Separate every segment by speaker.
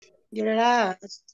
Speaker 1: Jelas.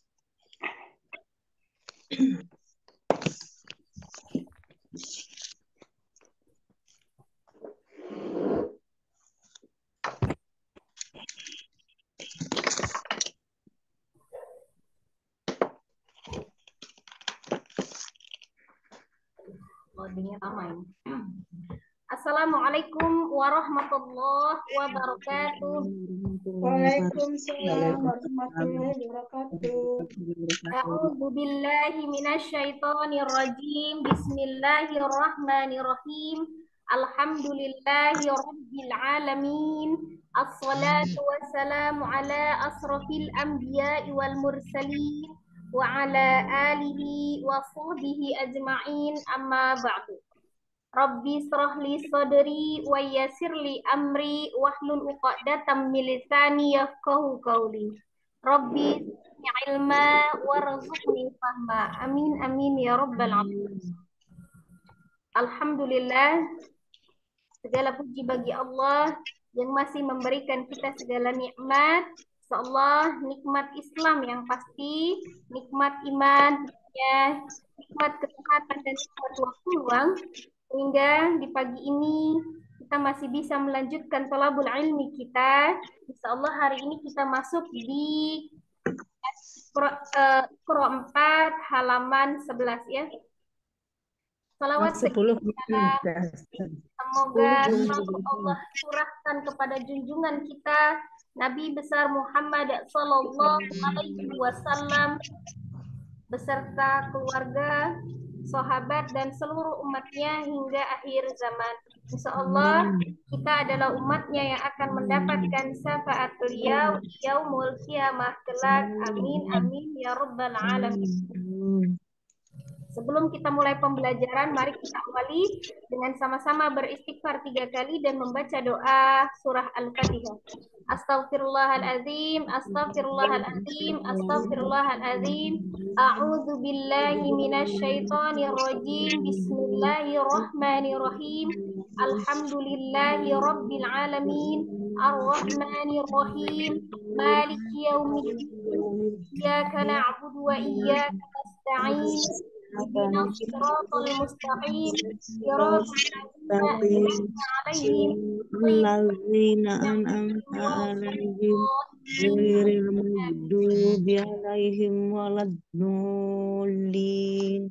Speaker 2: Loadingnya lama ini. Assalamualaikum warahmatullahi wabarakatuh.
Speaker 1: Waalaikumsalam warahmatullahi wabarakatuh.
Speaker 2: A'udzu billahi minasyaitonir rajim. Bismillahirrahmanirrahim. Alhamdulillahi rabbil alamin. Assalatu wassalamu ala asrafil anbiya'i wal mursalin wa ala alihi wa sahbihi ajma'in, amma ba'du. Rabbi shrah li sadri wa yassir li amri wahlul 'uqdatam min lisani yafqahu qawli. Rabbi zidni ilma warzuqni fahma. Amin amin ya rabbal alamin. Alhamdulillah, segala puji bagi Allah yang masih memberikan kita segala nikmat. Insyaallah nikmat Islam yang pasti, nikmat iman, ya, nikmat kesehatan dan nikmat waktu luang, sehingga di pagi ini kita masih bisa melanjutkan thalabul ilmi kita. Insyaallah hari ini kita masuk di Iqra 4 halaman 11 ya. Salawat
Speaker 1: 10.
Speaker 2: semoga Allah curahkan kepada junjungan kita Nabi besar Muhammad sallallahu alaihi wasallam beserta keluarga, sahabat dan seluruh umatnya hingga akhir zaman. Insyaallah kita adalah umatnya yang akan mendapatkan syafaat beliau yaumul qiyamah kelak. Amin amin ya rabbal alamin. Sebelum kita mulai pembelajaran, mari kita awali dengan sama-sama beristighfar 3 kali dan membaca doa surah Al-Fatihah. Astaghfirullahaladzim, astaghfirullahaladzim, astaghfirullahaladzim. A'udzu billahi minasyaitonir rajim. Bismillahirrahmanirrahim. Alhamdulillahi rabbil alamin. Ar-Rahmanir Rahim. Maliki yaumiddin. Iyyaka na'budu wa iyyaka nasta'in. اهدنا الصراط المستقيم صراط
Speaker 1: الذين أنعمت عليهم غير المغضوب عليهم ولا الضالين.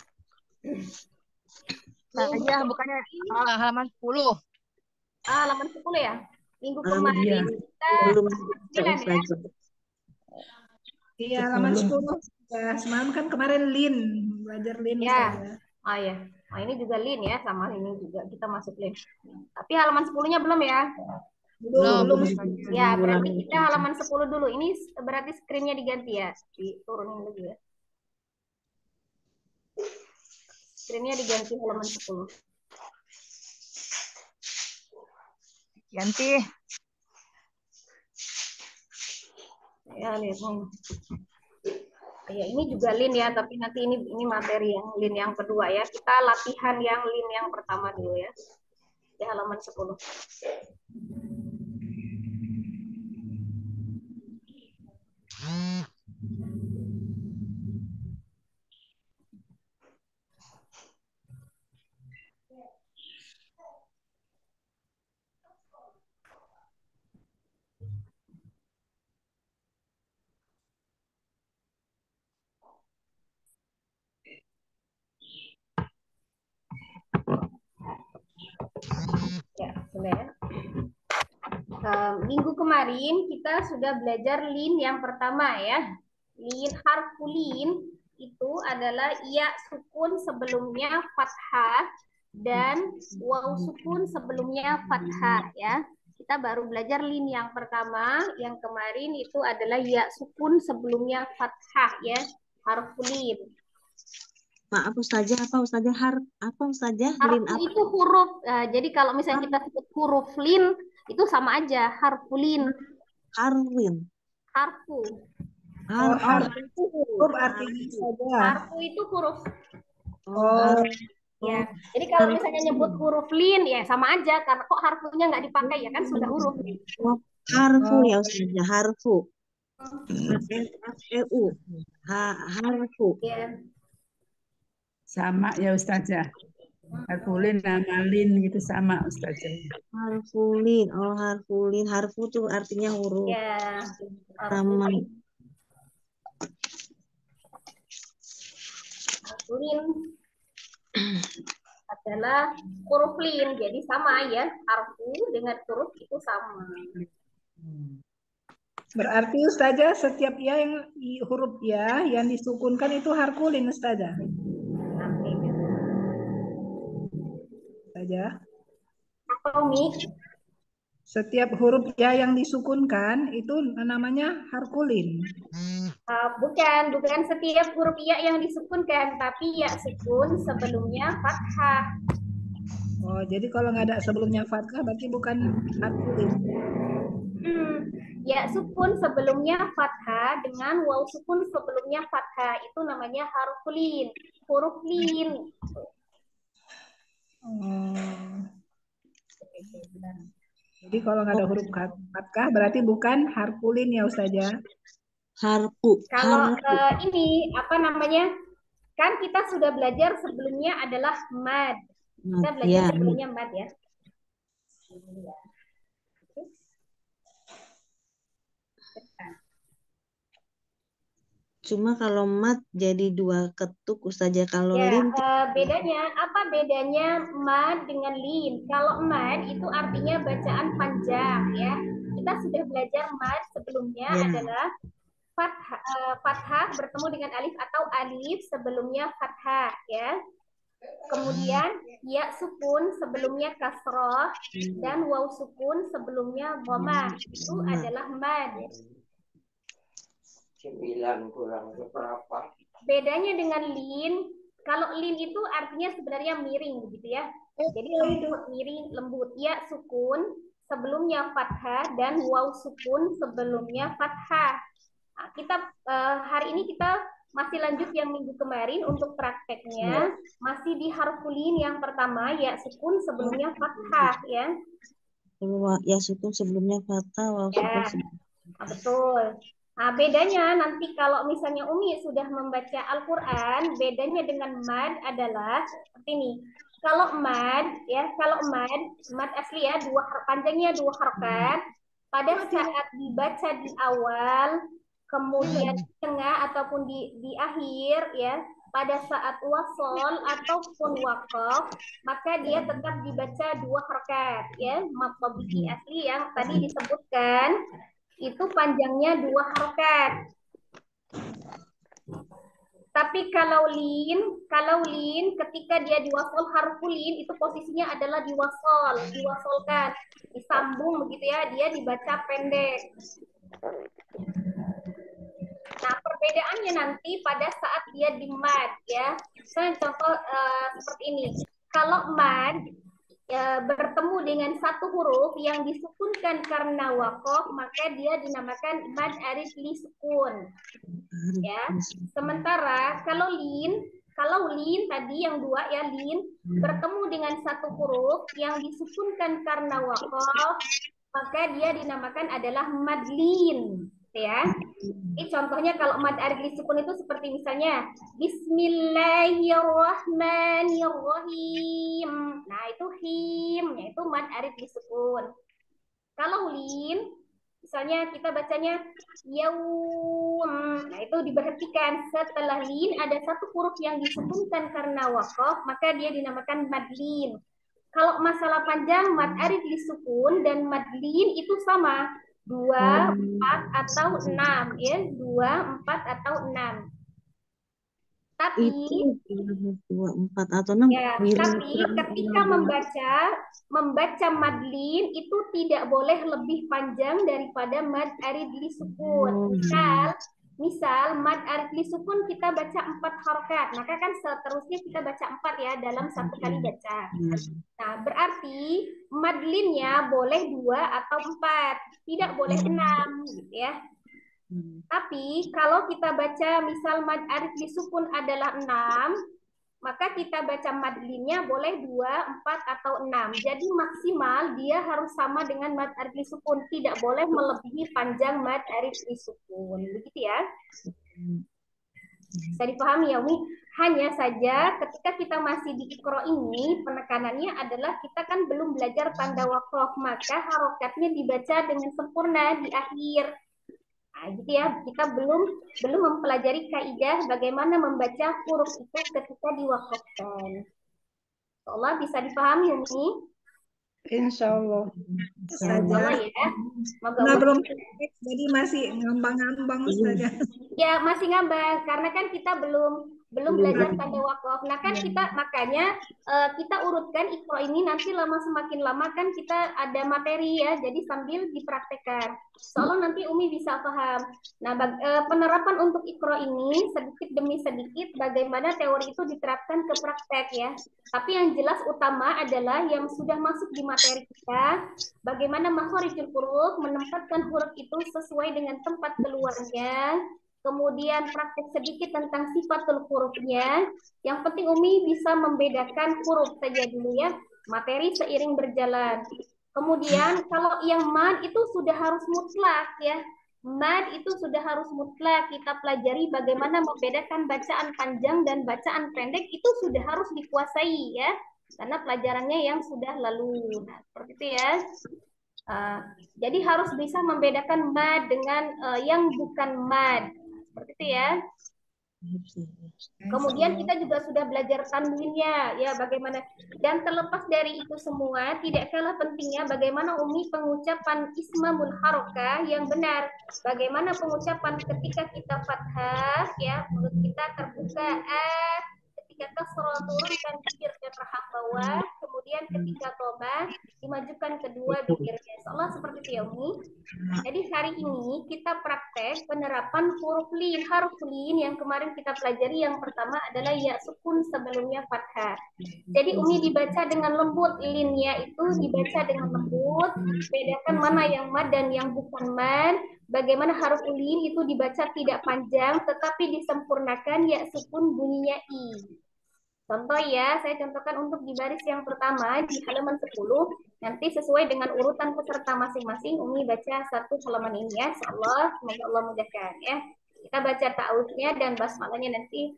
Speaker 3: Saja bukannya halaman 10.
Speaker 2: Halaman 10 ya? Minggu kemarin kita
Speaker 1: belum ya?
Speaker 4: Iya, halaman 10. Ya, semalam kan kemarin Lin, belajar Lin.
Speaker 2: Ya. Oh ya. Oh, ini juga Lin ya, sama ini juga kita masuk Lin. Tapi halaman 10-nya belum ya?
Speaker 4: Belum.
Speaker 2: Ya, berarti kita halaman 10 dulu. Ini berarti screen-nya diganti ya. Diturunin lagi ya. Screen-nya diganti halaman 10.
Speaker 3: Ganti.
Speaker 2: Ya, lihat. Ya, ini juga lin ya, tapi nanti ini materi yang lin yang kedua ya. Kita latihan yang lin yang pertama dulu ya. Di halaman 10. Ya, sudah ya. Minggu kemarin kita sudah belajar lin yang pertama ya. Lin harfulin itu adalah ya sukun sebelumnya fathah dan waw sukun sebelumnya fathah ya. Kita baru belajar lin yang pertama, yang kemarin itu adalah ya sukun sebelumnya fathah ya, harfulin.
Speaker 1: Maaf Ustazah, apa Ustazah lin
Speaker 2: apa? Itu huruf. Jadi kalau misalnya kita sebut huruf lin itu sama aja, harfulin.
Speaker 1: Harfu.
Speaker 4: Harfu itu huruf artinya saja.
Speaker 2: Harfu itu huruf. Ya. Jadi kalau misalnya nyebut huruf lin ya sama aja, karena kok harfunya nggak dipakai ya kan sudah huruf.
Speaker 1: Harfu ya Ustazah, harfu. HRU. Harfu.
Speaker 2: Ya.
Speaker 5: Sama ya Ustazah. Harfulin nama lin gitu sama Ustazah.
Speaker 1: Harfulin. Oh, harfulin. Harfu tuh artinya huruf.
Speaker 2: Ya.
Speaker 1: Sama.
Speaker 2: Harfulin adalah huruf lin, jadi sama ya, harfu dengan huruf itu sama.
Speaker 4: Berarti Ustazah setiap ya yang huruf ya yang disukunkan itu harfulin Ustazah. Ustazah.
Speaker 2: Apa Umi?
Speaker 4: Setiap huruf ya yang disukunkan itu namanya harfulin.
Speaker 2: Bukan setiap huruf ya yang disukunkan, tapi ya sukun sebelumnya fathah.
Speaker 4: Oh, jadi kalau nggak ada sebelumnya fathah berarti bukan harfulin.
Speaker 2: Ya sukun sebelumnya fathah dengan waw sukun sebelumnya fathah itu namanya harfulin, huruf lin.
Speaker 4: Jadi kalau nggak ada huruf fathah berarti bukan harfulin ya Ustazah.
Speaker 1: Harfu.
Speaker 2: Kalau ini apa namanya? Kan kita sudah belajar sebelumnya adalah mad. Kita belajar sebelumnya mad ya.
Speaker 1: Cuma kalau mat jadi dua ketuk Ustazah. Kalau
Speaker 2: ya,
Speaker 1: lin
Speaker 2: apa bedanya mad dengan lin? Kalau mad itu artinya bacaan panjang ya. Kita sudah belajar mad sebelumnya adalah fathah bertemu dengan alif atau alif sebelumnya fathah ya. Kemudian ya sukun sebelumnya kasroh dan waw sukun sebelumnya dhammah. Itu adalah mad.
Speaker 6: 9 kurang berapa?
Speaker 2: Bedanya dengan lin, kalau lin itu artinya sebenarnya miring begitu ya. Jadi lembut, miring, lembut. Ya sukun sebelumnya fathah dan waw sukun sebelumnya fathah. Nah, kita hari ini kita masih lanjut yang minggu kemarin untuk prakteknya. Masih di harfulin yang pertama ya sukun sebelumnya fathah ya.
Speaker 1: Ya sukun sebelumnya fathah, waw sukun sebelumnya.
Speaker 2: Betul. Nah, bedanya nanti kalau misalnya Umi sudah membaca Al-Quran, bedanya dengan mad adalah seperti ini. Kalau mad, ya, mad asli ya, panjangnya 2 harokat. Pada saat dibaca di awal, kemudian di tengah ataupun di akhir, ya, pada saat wasol ataupun waqaf, maka dia tetap dibaca 2 harokat, ya, mad tabiki asli yang tadi disebutkan. Itu panjangnya 2 harokat. Tapi kalau lin ketika dia diwasol harfulin itu posisinya adalah diwasolkan, disambung begitu ya, dia dibaca pendek. Nah, perbedaannya nanti pada saat dia di mad ya. Misalnya contoh seperti ini. Kalau mad bertemu dengan satu huruf yang disukunkan karena waqaf, maka dia dinamakan mad arif li sukun. Ya. Sementara kalau lin tadi yang 2 ya lin bertemu dengan satu huruf yang disukunkan karena waqaf, maka dia dinamakan adalah mad lin. Ya. Ini contohnya kalau mad arif li sukun itu seperti misalnya Bismillahirrahmanirrahim. Nah, itu him, yaitu mad arif li sukun. Kalau lin misalnya kita bacanya yaum. Nah, itu diperhatikan setelah lin ada satu huruf yang disukunkan karena waqaf, maka dia dinamakan mad lin. Kalau masalah panjang mad arif li sukun dan mad lin itu sama. 2, 4 atau 6 ya, 2, 4 atau 6. Tapi
Speaker 1: 2, 4 atau 6
Speaker 2: ya, tapi ketika membaca mad lin itu tidak boleh lebih panjang daripada mad arif li sukun. Misal mad arif li sukun kita baca 4 harokat, maka kan seterusnya kita baca 4 ya dalam satu kali baca. Nah, berarti mad linnya boleh 2 atau 4, tidak boleh 6 gitu ya. Tapi kalau kita baca misal mad arif li sukun adalah 6, maka kita baca mad linnya boleh 2, 4, atau 6. Jadi maksimal dia harus sama dengan mad alif lisukun, tidak boleh melebihi panjang mad alif lisukun. Begitu ya. Bisa dipahami ya Umi? Hanya saja ketika kita masih di Iqra ini, penekanannya adalah kita kan belum belajar tanda waqaf, maka harokatnya dibaca dengan sempurna di akhir. Nah, gitu ya, kita belum mempelajari kaidah bagaimana membaca huruf itu ketika diwakafkan. Insyaallah bisa dipahami Umi?
Speaker 7: Insya Allah.
Speaker 2: Insyaallah ya. Semoga
Speaker 4: Nah,
Speaker 2: Umi
Speaker 4: belum jadi masih ngambang-ngambang saja.
Speaker 2: ya masih ngambang karena kan kita belum belajar tanda wakaf. Nah kan kita makanya kita urutkan Iqra ini nanti semakin lama kan kita ada materi ya, jadi sambil dipraktekkan. Soalnya nanti Umi bisa paham. Nah penerapan untuk Iqra ini sedikit demi sedikit bagaimana teori itu diterapkan ke praktek ya. Tapi yang jelas utama adalah yang sudah masuk di materi kita, bagaimana makharijul huruf menempatkan huruf itu sesuai dengan tempat keluarnya. Kemudian praktek sedikit tentang sifatul hurufnya. Yang penting Umi bisa membedakan huruf saja dulu ya. Materi seiring berjalan. Kemudian kalau yang mad itu sudah harus mutlak ya. Mad itu sudah harus mutlak. Kita pelajari bagaimana membedakan bacaan panjang dan bacaan pendek itu sudah harus dikuasai ya. Karena pelajarannya yang sudah lalu. Nah, seperti itu ya. Jadi harus bisa membedakan mad dengan yang bukan mad. Seperti itu ya. Kemudian kita juga sudah belajar tanwinnya, ya bagaimana. Dan terlepas dari itu semua, tidak kalah pentingnya bagaimana Umi pengucapan ismamul harokah yang benar. Bagaimana pengucapan ketika kita fathah, ya mulut kita terbuka, ketika kasroh turun dan bibir dan rahang bawah, kemudian ketika dhamma dimajukan kedua bibirnya. Seolah seperti itu ya Umi. Jadi hari ini kita praktek penerapan huruf lin, haruf lin yang kemarin kita pelajari. Yang pertama adalah ya sukun sebelumnya fathah. Jadi Umi dibaca dengan lembut, linnya itu dibaca dengan lembut, bedakan mana yang mad dan yang bukan mad. Bagaimana haruf lin itu dibaca tidak panjang tetapi disempurnakan ya sukun bunyinya i. Contoh ya, saya contohkan untuk di baris yang pertama di halaman 10. Nanti sesuai dengan urutan peserta masing-masing, Umi baca satu halaman ini ya. Insyaallah, semoga Allah mudahkan ya. Kita baca ta'awudnya dan basmalahnya nanti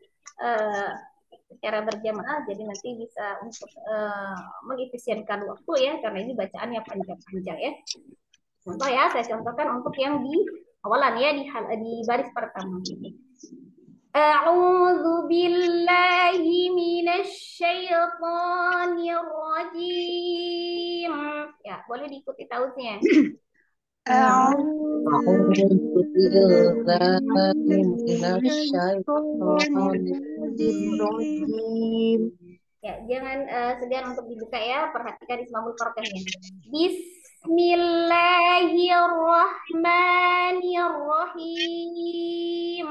Speaker 2: secara berjamaah, jadi nanti bisa untuk mengefisienkan waktu ya, karena ini bacaannya panjang-panjang ya. Contoh ya, saya contohkan untuk yang di awalan ya, di baris pertama ini. A'udzu billahi minasy syaithanir rajim. Ya, boleh diikuti tausnya.
Speaker 7: A'udzu billahi minasy syaithanir rajim.
Speaker 2: Ya, jangan segan untuk dibuka ya, perhatikan ismamul harokahnya. Bismillahirrahmanirrahim.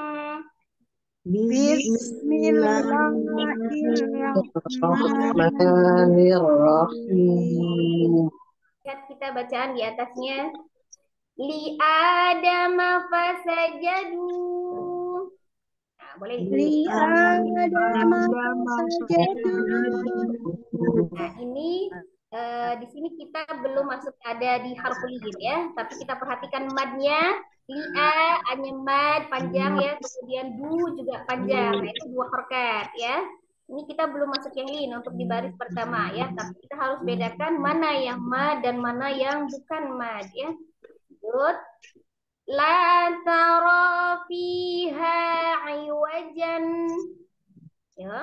Speaker 7: Bismillahirrahmanirrahim.
Speaker 2: Lihat kita bacaan di atasnya. Li adama fasajadu. Nah, boleh
Speaker 7: Li adama fasajadu.
Speaker 2: Nah, ini di sini kita belum masuk ada di harfu lin ya, tapi kita perhatikan madnya. Li'a, hanya mad panjang ya, kemudian du juga panjang. Nah, itu dua harokat ya. Ini kita belum masuk yang lin untuk di baris pertama ya, tapi kita harus bedakan mana yang mad dan mana yang bukan mad ya. Good. La tara fiha iwajan. Ya.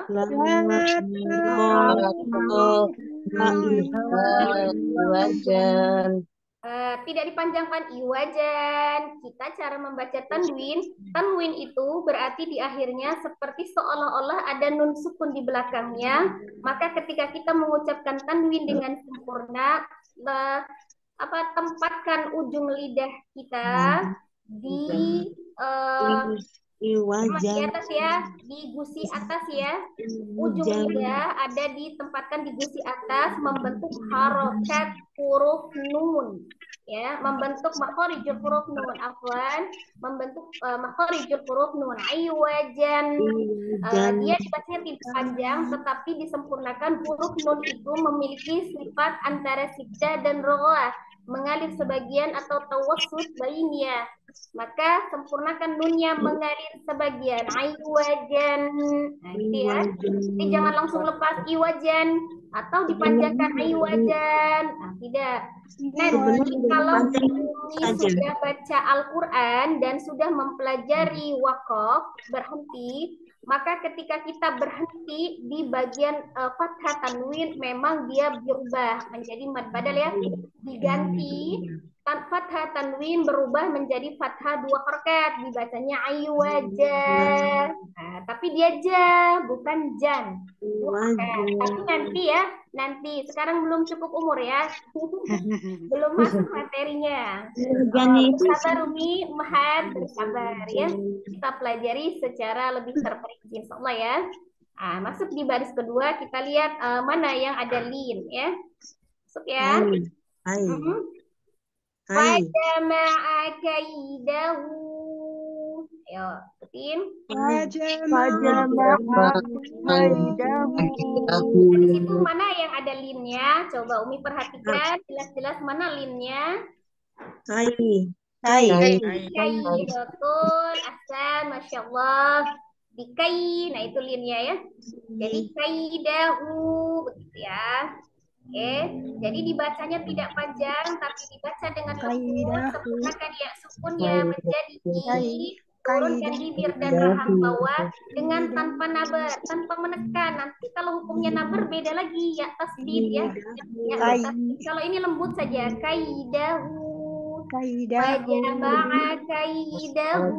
Speaker 2: Tidak dipanjangkan iwajan. Kita cara membaca tanwin. Tanwin itu berarti di akhirnya seperti seolah-olah ada nun sukun di belakangnya. Maka ketika kita mengucapkan tanwin dengan sempurna, tempatkan ujung lidah kita di Sama di
Speaker 1: Iwajan.
Speaker 2: atas ya, di gusi atas ya. Ujung
Speaker 1: Iwajan.
Speaker 2: lidah ada ditempatkan di gusi atas membentuk harokat huruf nun. Ya, membentuk makhorijul huruf nun. Afwan, membentuk makhorijul huruf nun. Iwajan.
Speaker 1: Iwajan.
Speaker 2: Dia dibacanya tidak panjang, tetapi disempurnakan huruf nun itu memiliki sifat antara syiddah dan roghah, mengalir sebagian atau tawassut bainnya. Maka sempurnakan nunnya mengalir sebagian. Iwajan. Nah, gitu ya. Jadi jangan langsung lepas iwajan atau dipanjangkan iwajan. Nah, tidak. Nanti kalau Umi sudah baca Al-Quran dan sudah mempelajari waqaf, berhenti, maka ketika kita berhenti di bagian fathah tanwin memang dia berubah menjadi mad badal ya, diganti fathah tanwin berubah menjadi fathah 2 harokat, dibacanya aywaja. Nah, tapi dia ja bukan jan. 2 harokat. Tapi nanti ya, nanti sekarang belum cukup umur ya. Belum masuk materinya. Sabar Umi, Mahat, bersabar ya. Kita pelajari secara lebih terperinci insyaallah ya. Nah, masuk di baris kedua kita lihat mana yang ada lin ya. Masuk ya. Fajama'a kaidahu. Ayo, ikutin. Di situ mana yang ada linnya? Coba Umi perhatikan jelas-jelas mana linnya. Kai, betul. Ahsan, Masya Allah. Di kai, nah itu linnya ya. Jadi kaidahu, begitu ya. Oke, jadi dibacanya tidak panjang, tapi dibaca dengan lembut, sempurnakan ya sukunnya menjadi i, turunkan bibir dan rahang bawah dengan tanpa nabar, tanpa menekan. Nanti kalau hukumnya nabar beda lagi ya tasdid ya. Ya tasdid. Kalau ini lembut saja, kaidahu. Wajama'a kaidahu.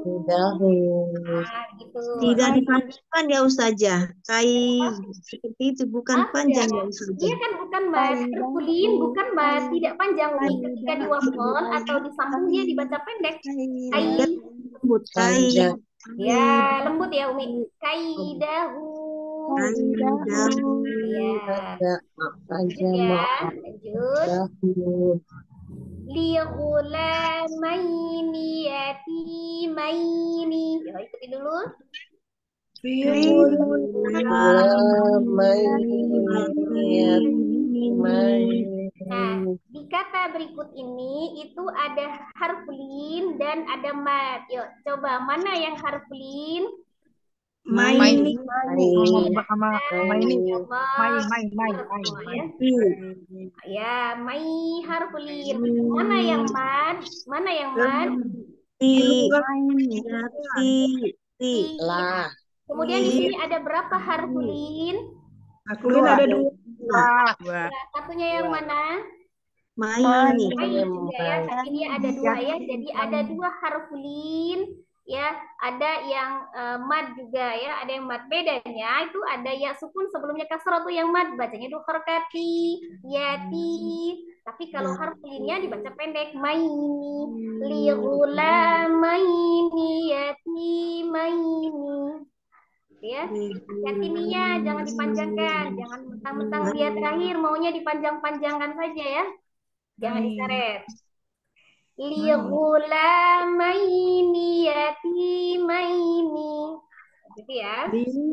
Speaker 2: Nah, gitu.
Speaker 1: Tidak dipanjangkan ya Ustazah. Kai seperti itu bukan panjang ya Ustazah.
Speaker 2: Dia kan bukan mad, terkulin bukan mad, tidak panjang. Ketika diwafal atau disambung dia dibaca pendek. Kai.
Speaker 1: Lembut kai.
Speaker 2: Ya, lembut ya Umi. Kaidahu. Ya. Lanjut ya. Lanjut. Lighulamaini yatimaini. Ya, ikuti dulu. Nah, di kata berikut ini itu ada harf lin dan ada mad. Yuk, coba mana yang harf lin?
Speaker 3: Main.
Speaker 2: Ya, mai harf lin. Mana yang mad? Mana yang mad?
Speaker 1: Lah.
Speaker 2: Kemudian di sini ada berapa harf lin?
Speaker 4: Akulin ada 2.
Speaker 2: Satunya yang mana?
Speaker 1: Main
Speaker 2: juga ya, tapi dia ada 2 ya. Jadi ada 2 harf lin ya, ada yang mad juga ya, ada yang mad. Bedanya itu ada ya sukun sebelumnya kasrah tuh yang mad bacanya 2 harokati yati. Tapi kalau harf linnya dibaca pendek maini, lighulamaini yatimaini. Ya, hati-hati nia, jangan dipanjangkan, jangan mentang-mentang dia terakhir maunya dipanjang-panjangkan saja ya, jangan diseret. Lighulamaini yatimaini, gitu ya.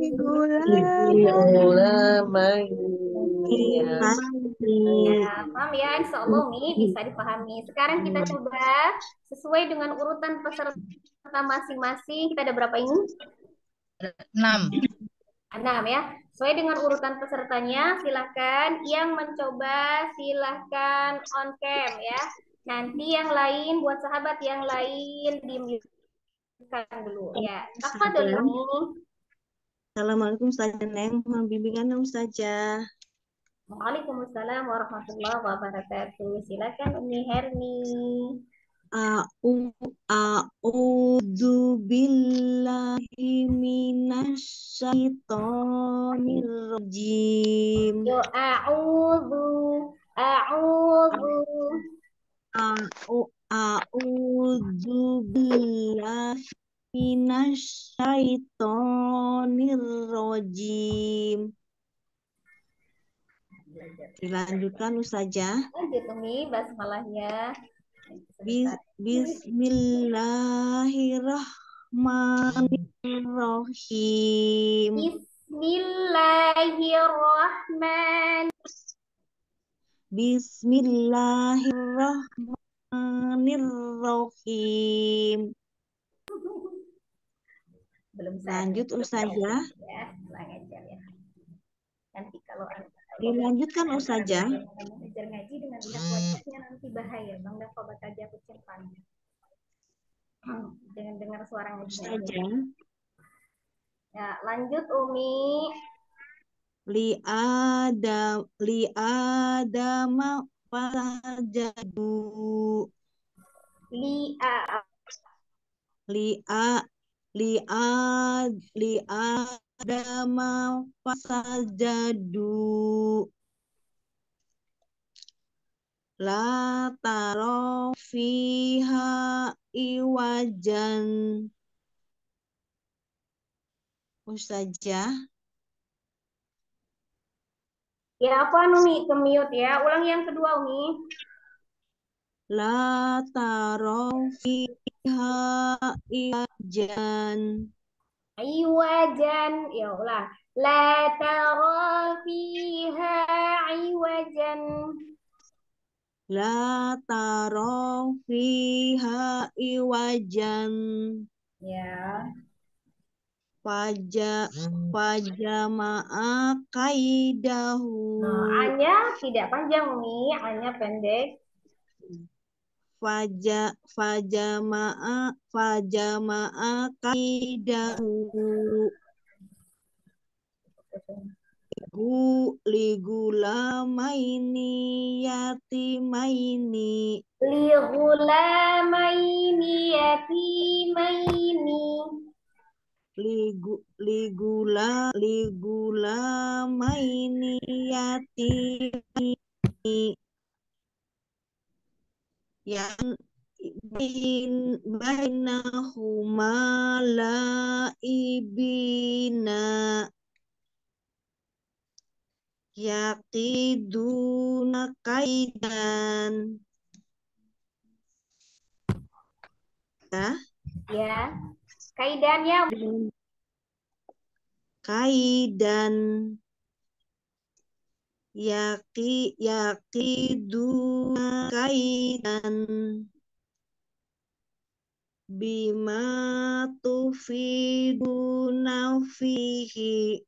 Speaker 2: Ya, paham ya, insya Allah Umi bisa dipahami. Sekarang kita coba sesuai dengan urutan peserta masing-masing. Kita ada berapa ini?
Speaker 3: 6
Speaker 2: ya. Sesuai dengan urutan pesertanya, silahkan. Yang mencoba silahkan on cam ya. Nanti yang lain buat sahabat yang lain di-mute dulu ya. Apa dulu?
Speaker 1: Assalamualaikum Ustazah Neng, mohon bimbingan Ustazah.
Speaker 2: Waalaikumsalam warahmatullahi wabarakatuh. Silakan Umi Herni.
Speaker 1: A'udzu billahi minasyaitonir rajim.
Speaker 2: Yo, a'udzu
Speaker 1: A'udzu billahi minasyaitonir rajim. Dilanjutkan Ustazah.
Speaker 2: Lanjut Umi basmalahnya.
Speaker 1: Bismillahirrahmanirrahim. Bismillahirrahmanirrahim.
Speaker 2: Belum
Speaker 1: Lanjut Ustazah.
Speaker 2: ya, lanjut ya. Nanti kalau
Speaker 1: Dilanjutkan Ustazah.
Speaker 2: belajar ngaji dengan lihat wajahnya nanti bahaya. Bang Dafa baca aja kucimpan. Jangan dengar suara ngaji.
Speaker 1: Ustazah.
Speaker 2: Ya, lanjut Umi.
Speaker 1: Li Adama fasajadu. Li Adama fasajadu. La taro fiha iwajan. Ustazah.
Speaker 2: Ya apa Umi? Ke-mute ya. Ulang yang kedua Umi.
Speaker 1: La taro fiha iwajan.
Speaker 2: Iwajan. Ya ulang. La tara fiha iwajan.
Speaker 1: La taro fiha iwajan.
Speaker 2: Ya.
Speaker 1: Fajama'a kaidahu.
Speaker 2: Nah, A-nya tidak panjang Umi, A-nya pendek.
Speaker 1: Fajama'a kaidahu. Ligulamaini yatimaini.
Speaker 2: Ligulamaini yatimaini.
Speaker 1: Ligulamaini yatimaini. Yang bainahuma laibina. Yaqiduna kaidan.
Speaker 2: Ya. Kaidannya
Speaker 1: kaidan. Yaqiduna kaidan. Bima tufiduna fihi.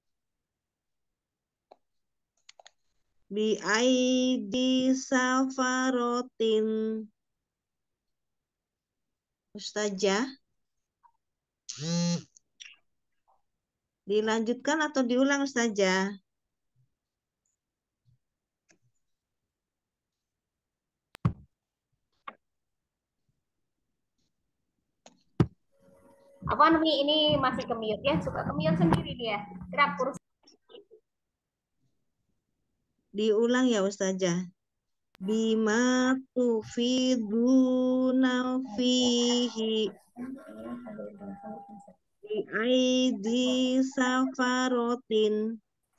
Speaker 1: Biaidi safarotin. Ustazah. Dilanjutkan atau diulang Ustazah?
Speaker 2: apa Umi? Ini masih ke-mute ya, suka ke-mute sendiri dia. Gerak kurus.
Speaker 1: Diulang ya Ustazah. Bima tufiduna fihi. Biaidi safarotin.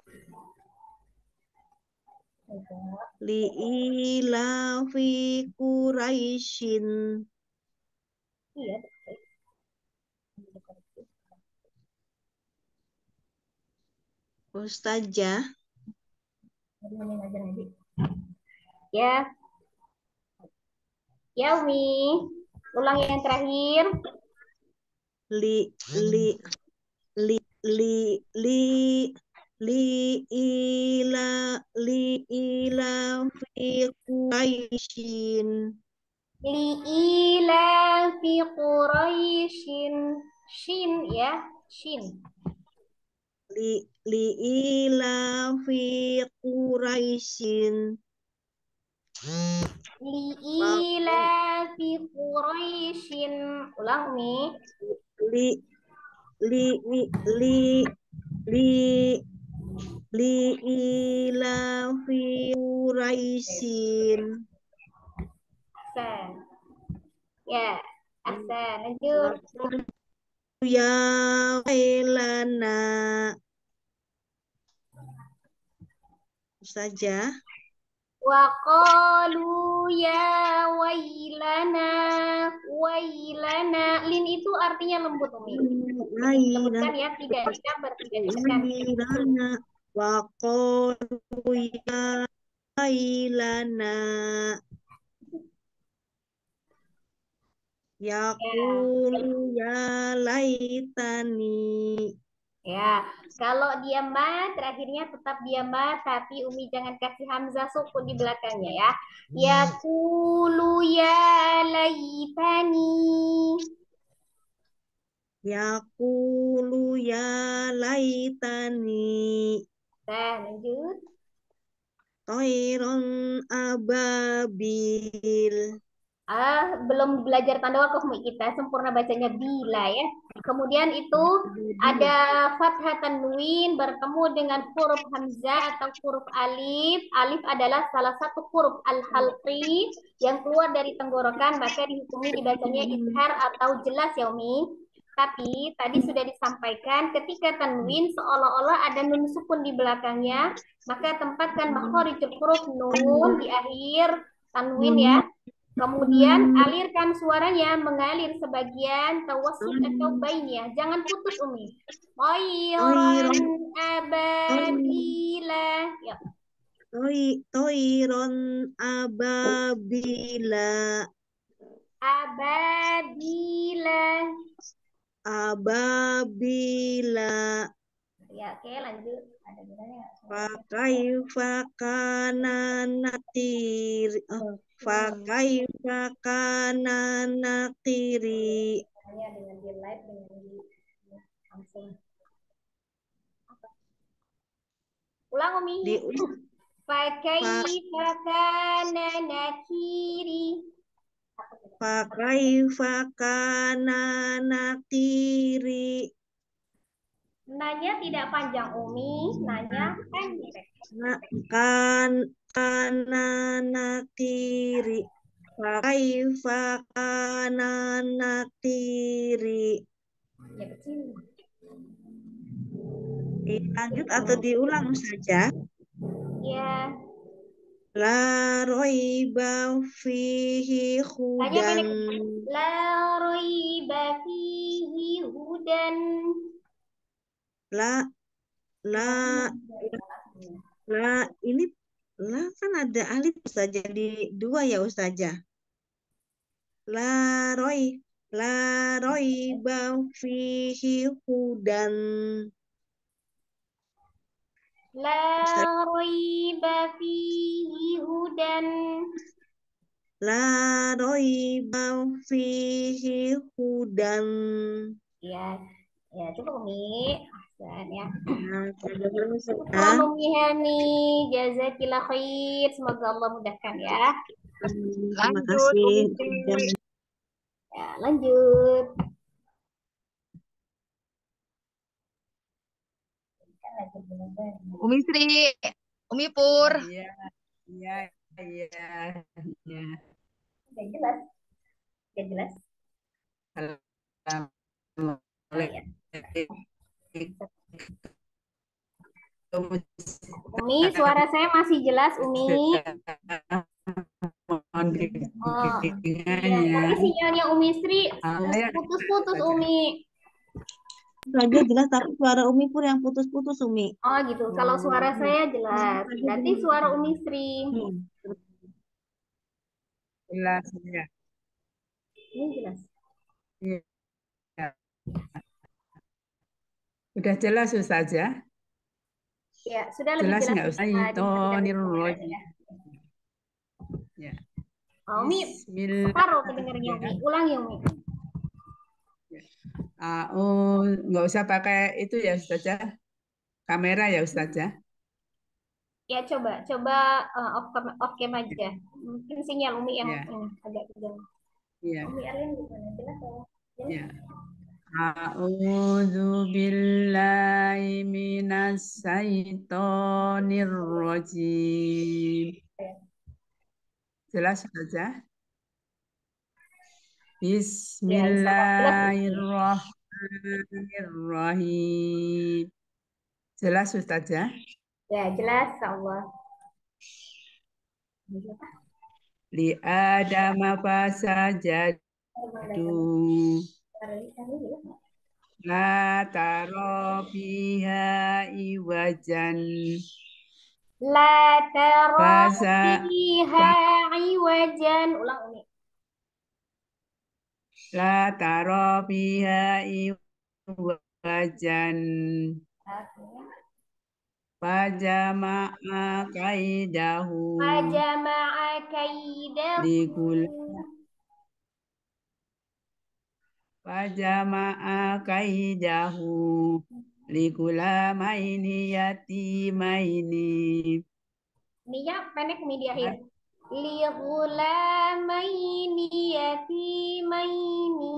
Speaker 1: Li'ilafi Quraisyin.
Speaker 2: Iya.
Speaker 1: Ustazah.
Speaker 2: Ya. Ya Umi. Ulang yang terakhir.
Speaker 1: Li ila fi Quraisyin.
Speaker 2: Ila fi Quraisyin. Shin ya, shin.
Speaker 1: Ila fi Quraisyin.
Speaker 2: Ila fi Quraisyin. Ulang nih.
Speaker 1: Ila fi Quraisyin.
Speaker 2: Ahsan. Ya, ahsan. Lanjut.
Speaker 1: ya wailana. Saja.
Speaker 2: Wa qalu ya wailana, wailana. Lin itu artinya lembut, Umi. Lembutkan ya, tidak ditekan.
Speaker 1: Wailana. Wa qalu ya wailana. Yaqulu ya laitani.
Speaker 2: Ya, kalau dia ma, terakhirnya tetap dia ma, tapi Umi jangan kasih hamzah sukun di belakangnya ya. Yaqulu ya laitani.
Speaker 1: Yaqulu ya laitani.
Speaker 2: Nah, lanjut.
Speaker 1: Toiron ababil.
Speaker 2: Belum belajar tanda wakaf Umi, kita sempurna bacanya bila ya. Kemudian itu ada fathah tanwin bertemu dengan huruf hamzah atau huruf alif. Alif adalah salah satu huruf al-halqi yang keluar dari tenggorokan, maka dihukumi dibacanya izhar atau jelas ya Umi. Tapi tadi sudah disampaikan ketika tanwin seolah-olah ada nun sukun di belakangnya, maka tempatkan makhorijul huruf nun di akhir tanwin ya. Kemudian alirkan suaranya, mengalir sebagian tawassul atau bainnya. Jangan putus Umi. Toiron ababila. Ya.
Speaker 1: Toiron ababila.
Speaker 2: Ababila.
Speaker 1: Ababila.
Speaker 2: Ya, oke lanjut. Ada bedanya nggak?
Speaker 1: Fakaifa kana nakiri. Fakaifa kana nakiri.
Speaker 2: Hanya dengan di live dengan di langsung. Ulang Umi. Fakaifa kana nakiri.
Speaker 1: Fakaifa kana nakiri.
Speaker 2: Nanya tidak panjang Umi, nanya pendek.
Speaker 1: Kana nakiri. Fakaifa kana nakiri.
Speaker 2: Ya kecil.
Speaker 1: Dilanjut atau diulang saja?
Speaker 2: Ya.
Speaker 1: La roiba fihi hudan.
Speaker 2: La roiba fihi hudan.
Speaker 1: Ini la kan ada alif saja di dua ya Ustazah. La roiba fihi hudan.
Speaker 2: La roiba fihi hudan.
Speaker 1: La roiba fihi hudan.
Speaker 2: Ya, ya coba Umi. Ya.
Speaker 1: Nah,
Speaker 2: Umi Hani, jazakillah khair. Semoga Allah mudahkan ya.
Speaker 1: Terima kasih.
Speaker 2: Ya, lanjut.
Speaker 3: Umi Sri, Umi Pur.
Speaker 5: Iya, iya, iya.
Speaker 2: Udah jelas? Udah jelas? Umi, suara saya masih jelas, Umi. Oh, iya. Tapi sinyalnya Umi Sri putus-putus, Umi.
Speaker 1: Saja jelas, tapi suara Umi Pur yang putus-putus, Umi.
Speaker 2: Oh gitu. Kalau suara saya jelas. Berarti suara Umi Sri.
Speaker 5: Jelas, ya.
Speaker 2: Ini jelas.
Speaker 5: Ya. Udah jelas Ustazah?
Speaker 2: Ya, sudah lebih
Speaker 5: Jelas
Speaker 2: jelas.
Speaker 5: nggak Ustazah? Itu ya.
Speaker 2: Oh, Umi, taruh kedengarannya Umi. Ulangi Umi.
Speaker 5: Nggak usah pakai itu ya Ustazah. Kamera ya Ustazah.
Speaker 2: Ya coba off cam aja. Mungkin sinyal Umi yang agak tegang.
Speaker 5: Iya.
Speaker 2: Umi Erlin gimana? Jelas ya?
Speaker 5: Ya. A'udzu billahi minas syaitonir rajim. Jelas saja. Bismillahirrahmanirrahim. Bismillahirrahmanirrahim. Jelas Ustazah?
Speaker 2: Ya, jelas Allah.
Speaker 5: Li Adama fasajadu la taro fiha iwajan
Speaker 2: La tara
Speaker 5: fasa
Speaker 2: fiha iwajan. Ulang Umi.
Speaker 5: la taro fiha iwajan fajama'a kaidahu
Speaker 2: Fajama'a kaidahu.
Speaker 5: likul fajama'a kaidahu likulamaini yatimaini.
Speaker 2: Ini ya pendek Umi di akhir. Li ghulamaini yatimaini.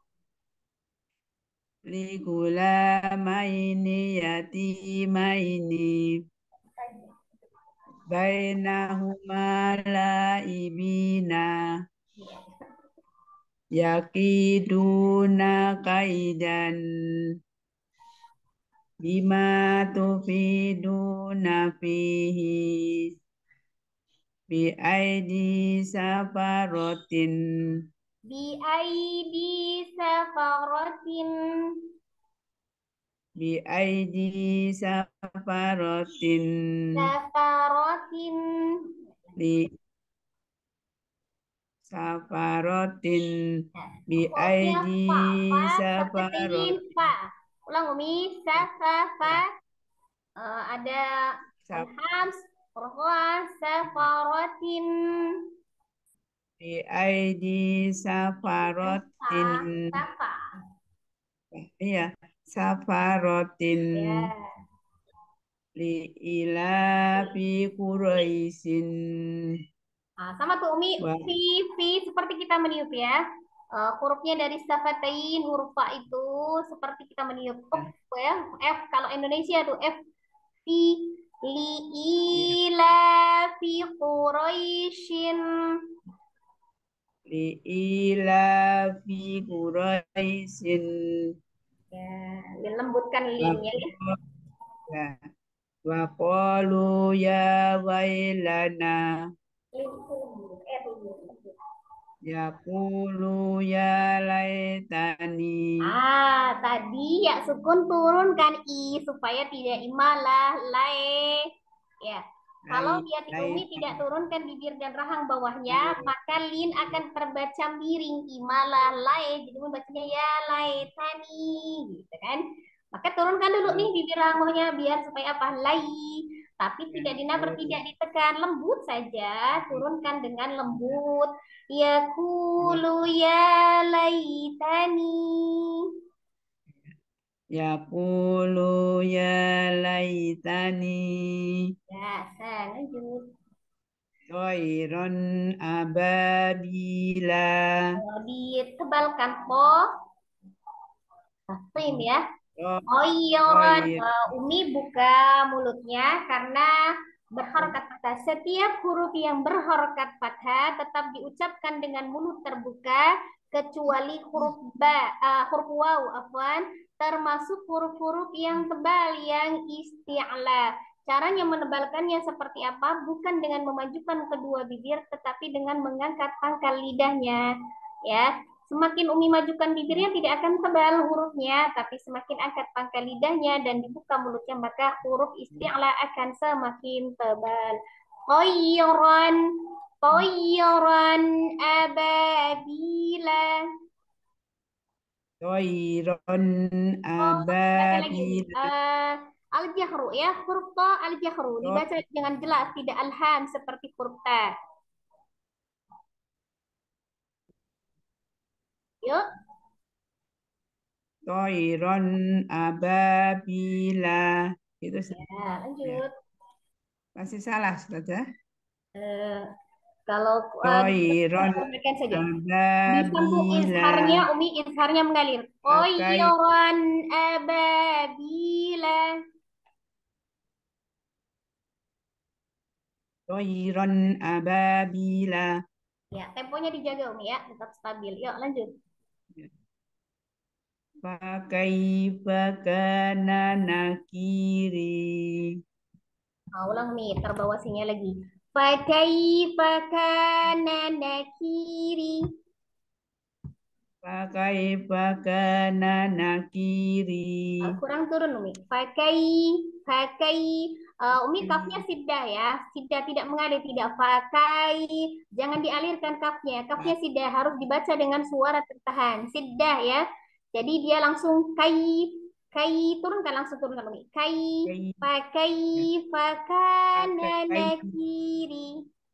Speaker 5: Ligulamaini yatimaini bainahuma laibina yakiduna kaidan bima tufiduna fihi bi aidi safarotin
Speaker 2: Bi aidi safaratin.
Speaker 5: bi aidi safarotin
Speaker 2: Safaratin.
Speaker 5: li safarotin bi
Speaker 2: Hurufnya
Speaker 5: aidi
Speaker 2: fa. Fa
Speaker 5: safarot
Speaker 2: saketin fa. Ulang Umi. Safa. Ada
Speaker 5: saf
Speaker 2: alhams. Huruf safaratin.
Speaker 5: bi aidi safarotin
Speaker 2: Safa.
Speaker 5: iya safarotin
Speaker 2: Ya.
Speaker 5: li ila fi Quraisyin
Speaker 2: Nah, sama tuh Umi,
Speaker 5: wa
Speaker 2: fi seperti kita meniup ya. Hurufnya dari safatain, huruf fa itu seperti kita meniup. Ya. F kalau Indonesia tuh F fi li
Speaker 5: iya
Speaker 2: ila fi Quraisyin.
Speaker 5: li ila fi Quraisyin
Speaker 2: Ya, dilembutkan
Speaker 5: wa
Speaker 2: linnya ya.
Speaker 5: ya wa qalu ya wailana
Speaker 2: Lin itu lembut, lembut.
Speaker 5: yaqulu ya laitani
Speaker 2: Tadi ya sukun turunkan i supaya tidak imalah lae. Ya. Kalau dia di umi tidak
Speaker 5: laitani
Speaker 2: turunkan bibir dan rahang bawahnya, maka lin akan terbaca miring imalah lae. Jadi membacanya ya lae tani, gitu kan? Maka turunkan dulu nih bibir rahang bawahnya biar supaya apa? Lai. Tapi tidak dinabar, tidak ditekan, lembut saja. Turunkan dengan lembut. Yaqulu ya laitani.
Speaker 5: yaqulu ya laitani
Speaker 2: Ya, saya lanjut.
Speaker 5: khairan ababila
Speaker 2: Kalau ditebalkan po, taslim ya. Oyron,
Speaker 5: khair
Speaker 2: Umi buka mulutnya karena berharokat fathah. Setiap huruf yang berharokat fathah tetap diucapkan dengan mulut terbuka kecuali huruf waw, afwan, termasuk huruf-huruf yang tebal yang isti'la. Caranya menebalkannya seperti apa? Bukan dengan memajukan kedua bibir, tetapi dengan mengangkat pangkal lidahnya. Ya, semakin Umi majukan bibirnya tidak akan tebal hurufnya, tapi semakin angkat pangkal lidahnya dan dibuka mulutnya, maka huruf isti'la akan semakin tebal. Toyron, toyron ababila.
Speaker 5: khairan
Speaker 2: Baca lagi.
Speaker 5: ababila
Speaker 2: Al-jahru ya, huruf to al-jahru. Dibaca dengan jelas, tidak alham seperti huruf ta. Yuk.
Speaker 5: khairan ababila itu
Speaker 2: Ya,
Speaker 5: ya.
Speaker 2: lanjut.
Speaker 5: Masih salah saja
Speaker 2: Eh, Kalau
Speaker 5: khairan
Speaker 2: sampaikan saja. Disambung
Speaker 5: ababila
Speaker 2: izharnya, Umi izharnya mengalir.
Speaker 5: pakai
Speaker 2: Toyron ababila.
Speaker 5: khairan ababila
Speaker 2: Ya, temponya dijaga Umi ya, tetap stabil. Yuk lanjut.
Speaker 5: Fakaifa kana nakiri.
Speaker 2: Ulang nih, terbawa sinyal lagi. Fakaifa kana nakiri.
Speaker 5: Fakaifa kana nakiri.
Speaker 2: Kurang turun Umi. Pakai. Umi kafnya sidah ya. Sidah tidak mengalir, tidak pakai. Jangan dialirkan kafnya. Kafnya sidah harus dibaca dengan suara tertahan. Sidah ya. Jadi dia langsung kai turunkan langsung turunkan Umi. Pakai fakana nakiri.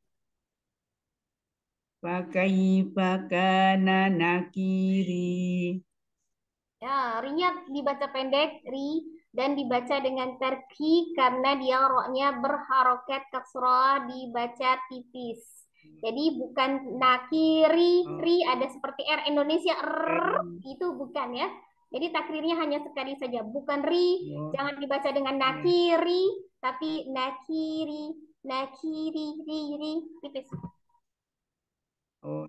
Speaker 5: Fakaifa kana nakiri.
Speaker 2: Ya, rinya dibaca pendek, ri, dan dibaca dengan terki karena dia roknya berharokat kasroh dibaca tipis. Jadi bukan nakiri, ri ada seperti R Indonesia, itu bukan ya. Jadi takrirnya hanya sekali saja, bukan ri, jangan dibaca dengan nakiri, tapi nakiri, ri, tipis.
Speaker 5: Oh.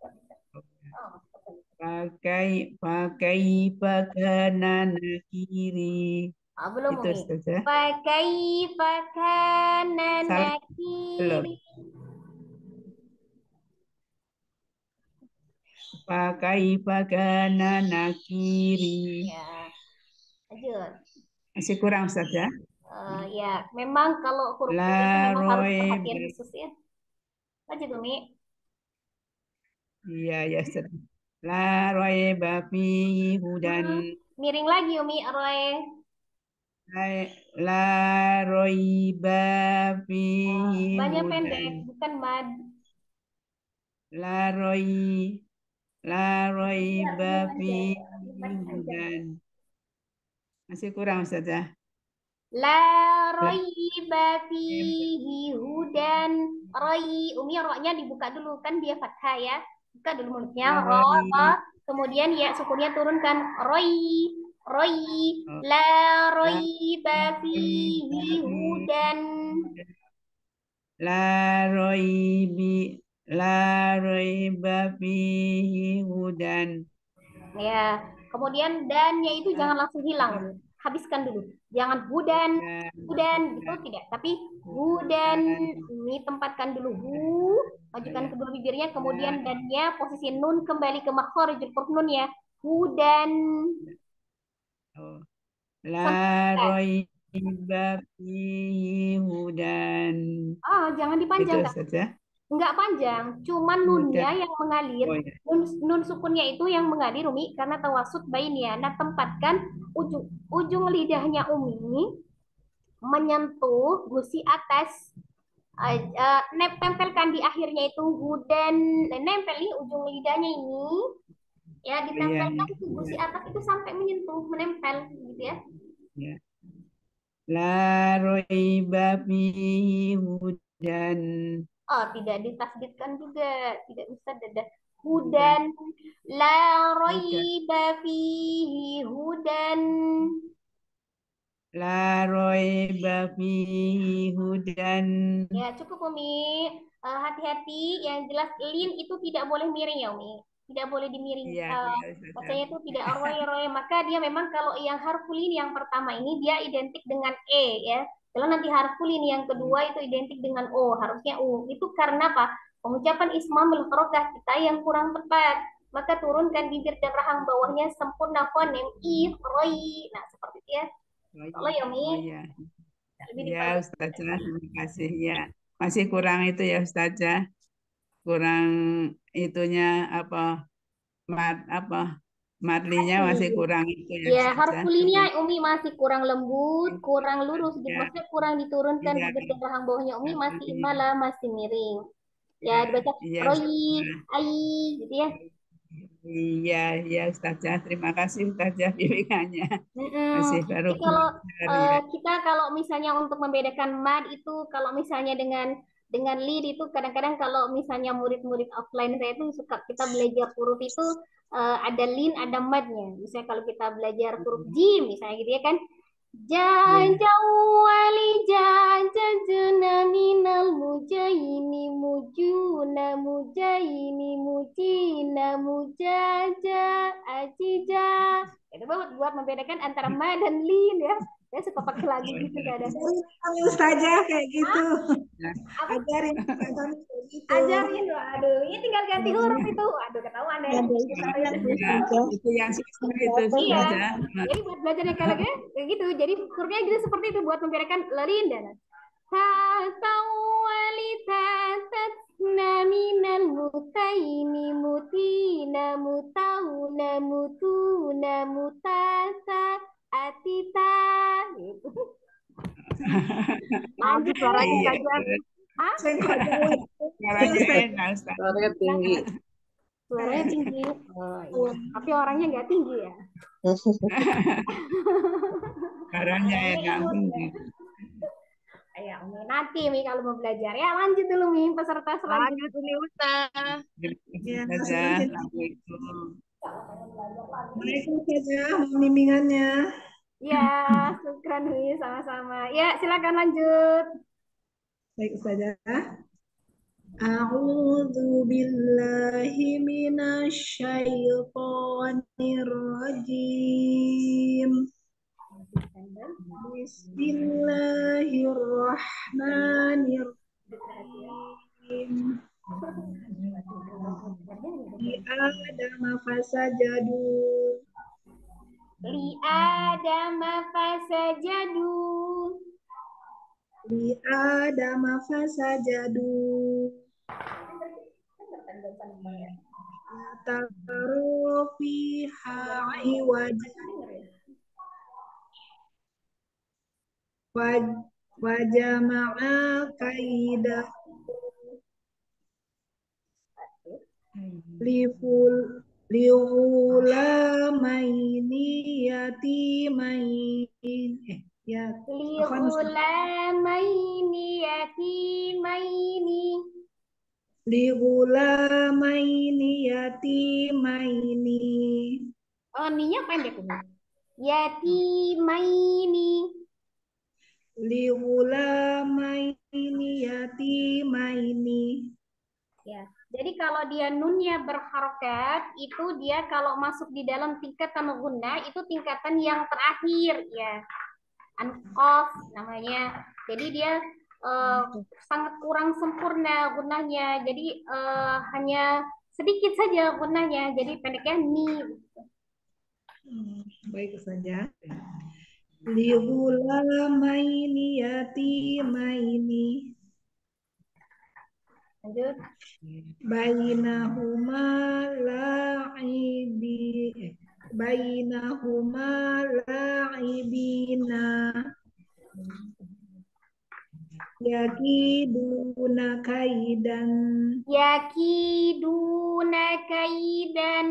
Speaker 5: Pakai kana nakiri.
Speaker 2: Belum
Speaker 5: Itu
Speaker 2: Umi.
Speaker 5: saja.
Speaker 2: Pakai fakana
Speaker 5: Salah belum.
Speaker 2: nakiri.
Speaker 5: Fakaifa kana nakiri.
Speaker 2: Ya, lanjut.
Speaker 5: Masih kurang saja.
Speaker 2: Ya, memang kalau huruf-huruf itu
Speaker 5: La
Speaker 2: memang harus
Speaker 5: roe.
Speaker 2: perhatian khusus ya. Lanjut Umi.
Speaker 5: Iya, ya sudah. La roe bafi hudan.
Speaker 2: Miring lagi Umi, Roy.
Speaker 5: La roe bafi
Speaker 2: Banyak
Speaker 5: hudan.
Speaker 2: pendek, bukan mad.
Speaker 5: La roe bafi hudan. Masih kurang saja.
Speaker 2: La roiba fihi hudan. Roi, Umi roknya dibuka dulu kan dia fathah ya. Buka dulu mulutnya, ro, kemudian ya sukunnya turunkan. Roi, la roiba fihi hudan.
Speaker 5: La roiba fihi hudan.
Speaker 2: Ya, kemudian dannya itu jangan langsung hilang. Habiskan dulu. Jangan hudan gitu tidak, tapi hudan. Ini tempatkan dulu majukan kedua bibirnya, kemudian dannya posisi nun kembali ke makhorijul huruf nun ya. Hudan.
Speaker 5: La roiba fihi hudan.
Speaker 2: Jangan
Speaker 5: Itu
Speaker 2: dipanjangkan.
Speaker 5: saja.
Speaker 2: Enggak panjang, cuman nunnya yang mengalir.
Speaker 5: Oh, ya.
Speaker 2: Nun sukunnya itu yang mengalir Umi karena tawasud bainnya. Nah, tempatkan ujung lidahnya Umi menyentuh gusi atas, tempelkan di akhirnya itu hudan, nempel nih ujung lidahnya ini ya, ditempelkan ke gusi atas itu sampai menempel gitu ya.
Speaker 5: Ya. La roiba fihi hudan.
Speaker 2: Tidak ditasdidkan juga, tidak bisa dadah hudan. La roiba fihi hudan.
Speaker 5: La roiba fihi hudan.
Speaker 2: Ya, cukup Umi. Hati-hati, yang jelas lin itu tidak boleh miring ya Umi. Tidak boleh dimiring.
Speaker 5: Iya,
Speaker 2: Bacanya itu tidak roy. Maka dia memang kalau yang harfu lin yang pertama ini dia identik dengan E ya. Kalau nanti harfu lin yang kedua itu identik dengan O, harusnya U. Itu karena apa? Pengucapan ismamul harokah kita yang kurang tepat. Maka turunkan bibir dan rahang bawahnya sempurna fonem I, roy. Nah, seperti itu ya. Kalau ya Umi.
Speaker 5: Iya. Ya, Ustazah, terima kasih. Ya, masih kurang itu ya, Ustazah. Kurang itunya matlinya masih kurang itu ya,
Speaker 2: Ya,
Speaker 5: Ustazah.
Speaker 2: harfulinya Umi masih kurang lembut, kurang lurus, maksudnya kurang diturunkan
Speaker 5: Iya.
Speaker 2: bibir dan rahang bawahnya Umi masih imala, masih miring. Ya, dibaca royi, ai, gitu ya.
Speaker 5: Iya, Ustazah. Terima kasih Ustazah bimbingannya. Masih baru
Speaker 2: Jadi kalau
Speaker 5: ya.
Speaker 2: kita kalau misalnya untuk membedakan mad itu kalau misalnya dengan lead itu kadang-kadang kalau misalnya murid-murid offline saya itu suka kita belajar huruf itu ada lin ada madnya. Misalnya kalau kita belajar huruf jim misalnya gitu ya kan. Jajawali jajajuna minal mujayini mujuna mujayini mujina mujaja ajija Itu buat membedakan antara ma dan lin ya. Saya suka pakai lagu gitu kadang.
Speaker 4: Kami Ustazah kayak gitu.
Speaker 2: Apa?
Speaker 4: Ajarin kami kayak gitu.
Speaker 2: Ajarin, waduh, ini tinggal ganti huruf itu. Waduh, ketahuan deh.
Speaker 5: Itu yang susah itu
Speaker 2: Iya,
Speaker 5: Ustazah.
Speaker 2: jadi buat belajar yang kayak gitu, jadi hurufnya gitu seperti itu buat membedakan lalin dan walita tatsna minal mutaini mutina mutauna mutuna mutasa atita gitu. Lanjut suaranya
Speaker 5: Iya,
Speaker 2: saja. Hah?
Speaker 5: suaranya enak Ustaz.
Speaker 7: Suaranya tinggi.
Speaker 2: Suaranya tinggi. Oh, iya. Tapi orangnya nggak tinggi ya.
Speaker 5: Suaranya enak.
Speaker 2: Ya, Umi. Nanti Mi kalau mau belajar. Ya, lanjut dulu Mi peserta selanjutnya.
Speaker 3: Lanjut Umi Ustaz.
Speaker 4: Ya,
Speaker 5: Ustazah.
Speaker 4: selanjutnya. Waalaikumsalam Ustazah, mohon bimbingannya.
Speaker 2: Ya, syukran Mi, sama-sama. Ya, silakan lanjut.
Speaker 4: Baik Ustazah. A'udzu billahi minasyaitonir rajim. Bismillahirrahmanirrahim. Li Adama fasajadu.
Speaker 2: Li Adama fasajadu.
Speaker 4: Li Adama fasajadu. Taru fiha wajama'a kaida liulamaini yatimaini
Speaker 2: Liulamaini yatimaini.
Speaker 4: liulamaini yatimaini
Speaker 2: Oh, ninya pendek ini. Yatimaini.
Speaker 4: liulamaini yatimaini.
Speaker 2: Ya. Jadi kalau dia nunnya berharokat, itu dia kalau masuk di dalam tingkatan gunnah itu tingkatan yang terakhir ya. Anqaf namanya. Jadi dia sangat kurang sempurna gunnahnya. Jadi hanya sedikit saja gunnahnya. Jadi pendeknya ni.
Speaker 4: Baik saja. Liulamaini yatimaini.
Speaker 2: Lanjut.
Speaker 4: Bainahuma la'ibina yakiduna kaidan
Speaker 2: Yakiduna kaidan.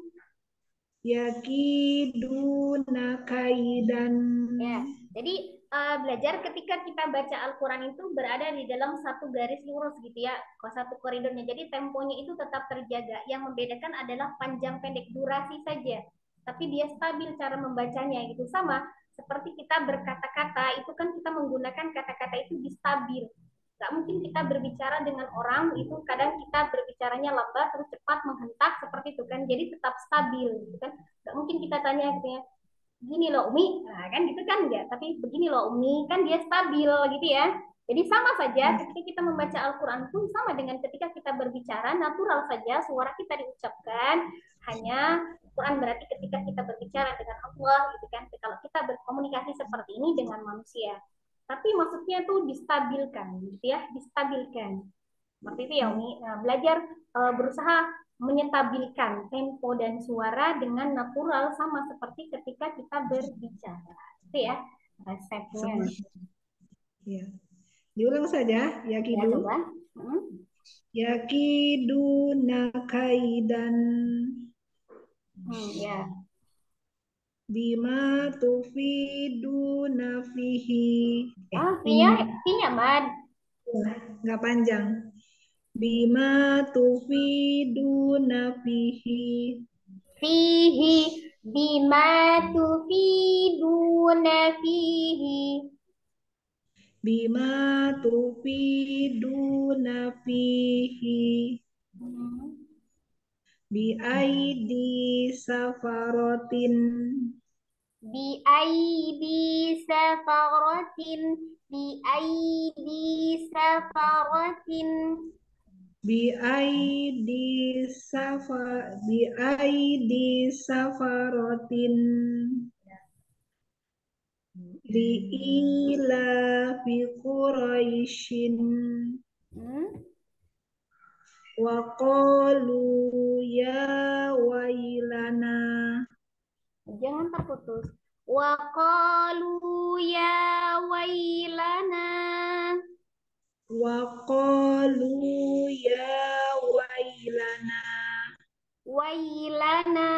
Speaker 4: yakiduna kaidan.
Speaker 2: Ya, jadi belajar ketika kita baca Al-Quran itu berada di dalam satu garis lurus gitu ya, satu koridornya. Jadi temponya itu tetap terjaga. Yang membedakan adalah panjang pendek durasi saja. Tapi dia stabil cara membacanya gitu. Sama seperti kita berkata-kata, itu kan kita menggunakan kata-kata itu stabil. Gak mungkin kita berbicara dengan orang itu kadang kita berbicaranya lambat terus cepat menghentak seperti itu kan. Jadi tetap stabil gitu kan. Gak mungkin kita tanya gitu ya, gini loh Umi, nah kan gitu kan enggak, tapi begini loh Umi, kan dia stabil gitu ya. Jadi sama saja ketika kita membaca Al-Quran pun sama dengan ketika kita berbicara, natural saja suara kita diucapkan, hanya Quran berarti ketika kita berbicara dengan Allah gitu kan, kalau kita berkomunikasi seperti ini dengan manusia. Tapi maksudnya tuh distabilkan gitu ya, distabilkan. Seperti itu ya Umi. Nah, belajar berusaha menyetabilkan tempo dan suara dengan natural sama seperti ketika kita berbicara. Itu ya resepnya.
Speaker 4: Ya. Diulang saja,
Speaker 2: Ya,
Speaker 4: yakidu.
Speaker 2: coba.
Speaker 4: Yakiduna kaidan
Speaker 2: Ya.
Speaker 4: bima tufiduna fihi.
Speaker 2: Finya mad.
Speaker 4: Nggak panjang. Bima tufiduna fihi.
Speaker 2: Fihi bima tufiduna fihi.
Speaker 4: Bima tufiduna fihi. Biaidi safarotin.
Speaker 2: Biaidi safaratin. Biaidi safaratin.
Speaker 4: Biaidi safarotin. Liila fi Quraisyin. Wa qalu ya wailana.
Speaker 2: Jangan terputus. Wa qalu ya wailana.
Speaker 4: Wa qalu ya wailana.
Speaker 2: Wailana.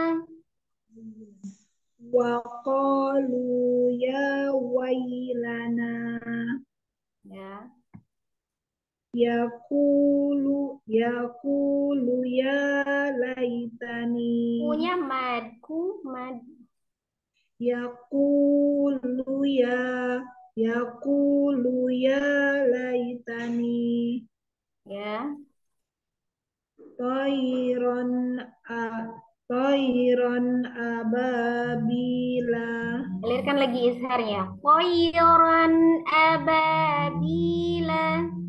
Speaker 4: Wa qalu ya wailana.
Speaker 2: Ya.
Speaker 4: Yaqulu ya laitani.
Speaker 2: Punya madku mad.
Speaker 4: Yaqulu ya laitani.
Speaker 2: Ya.
Speaker 4: Toiron ababila.
Speaker 2: Alirkan lagi izharnya. Toiron ababila.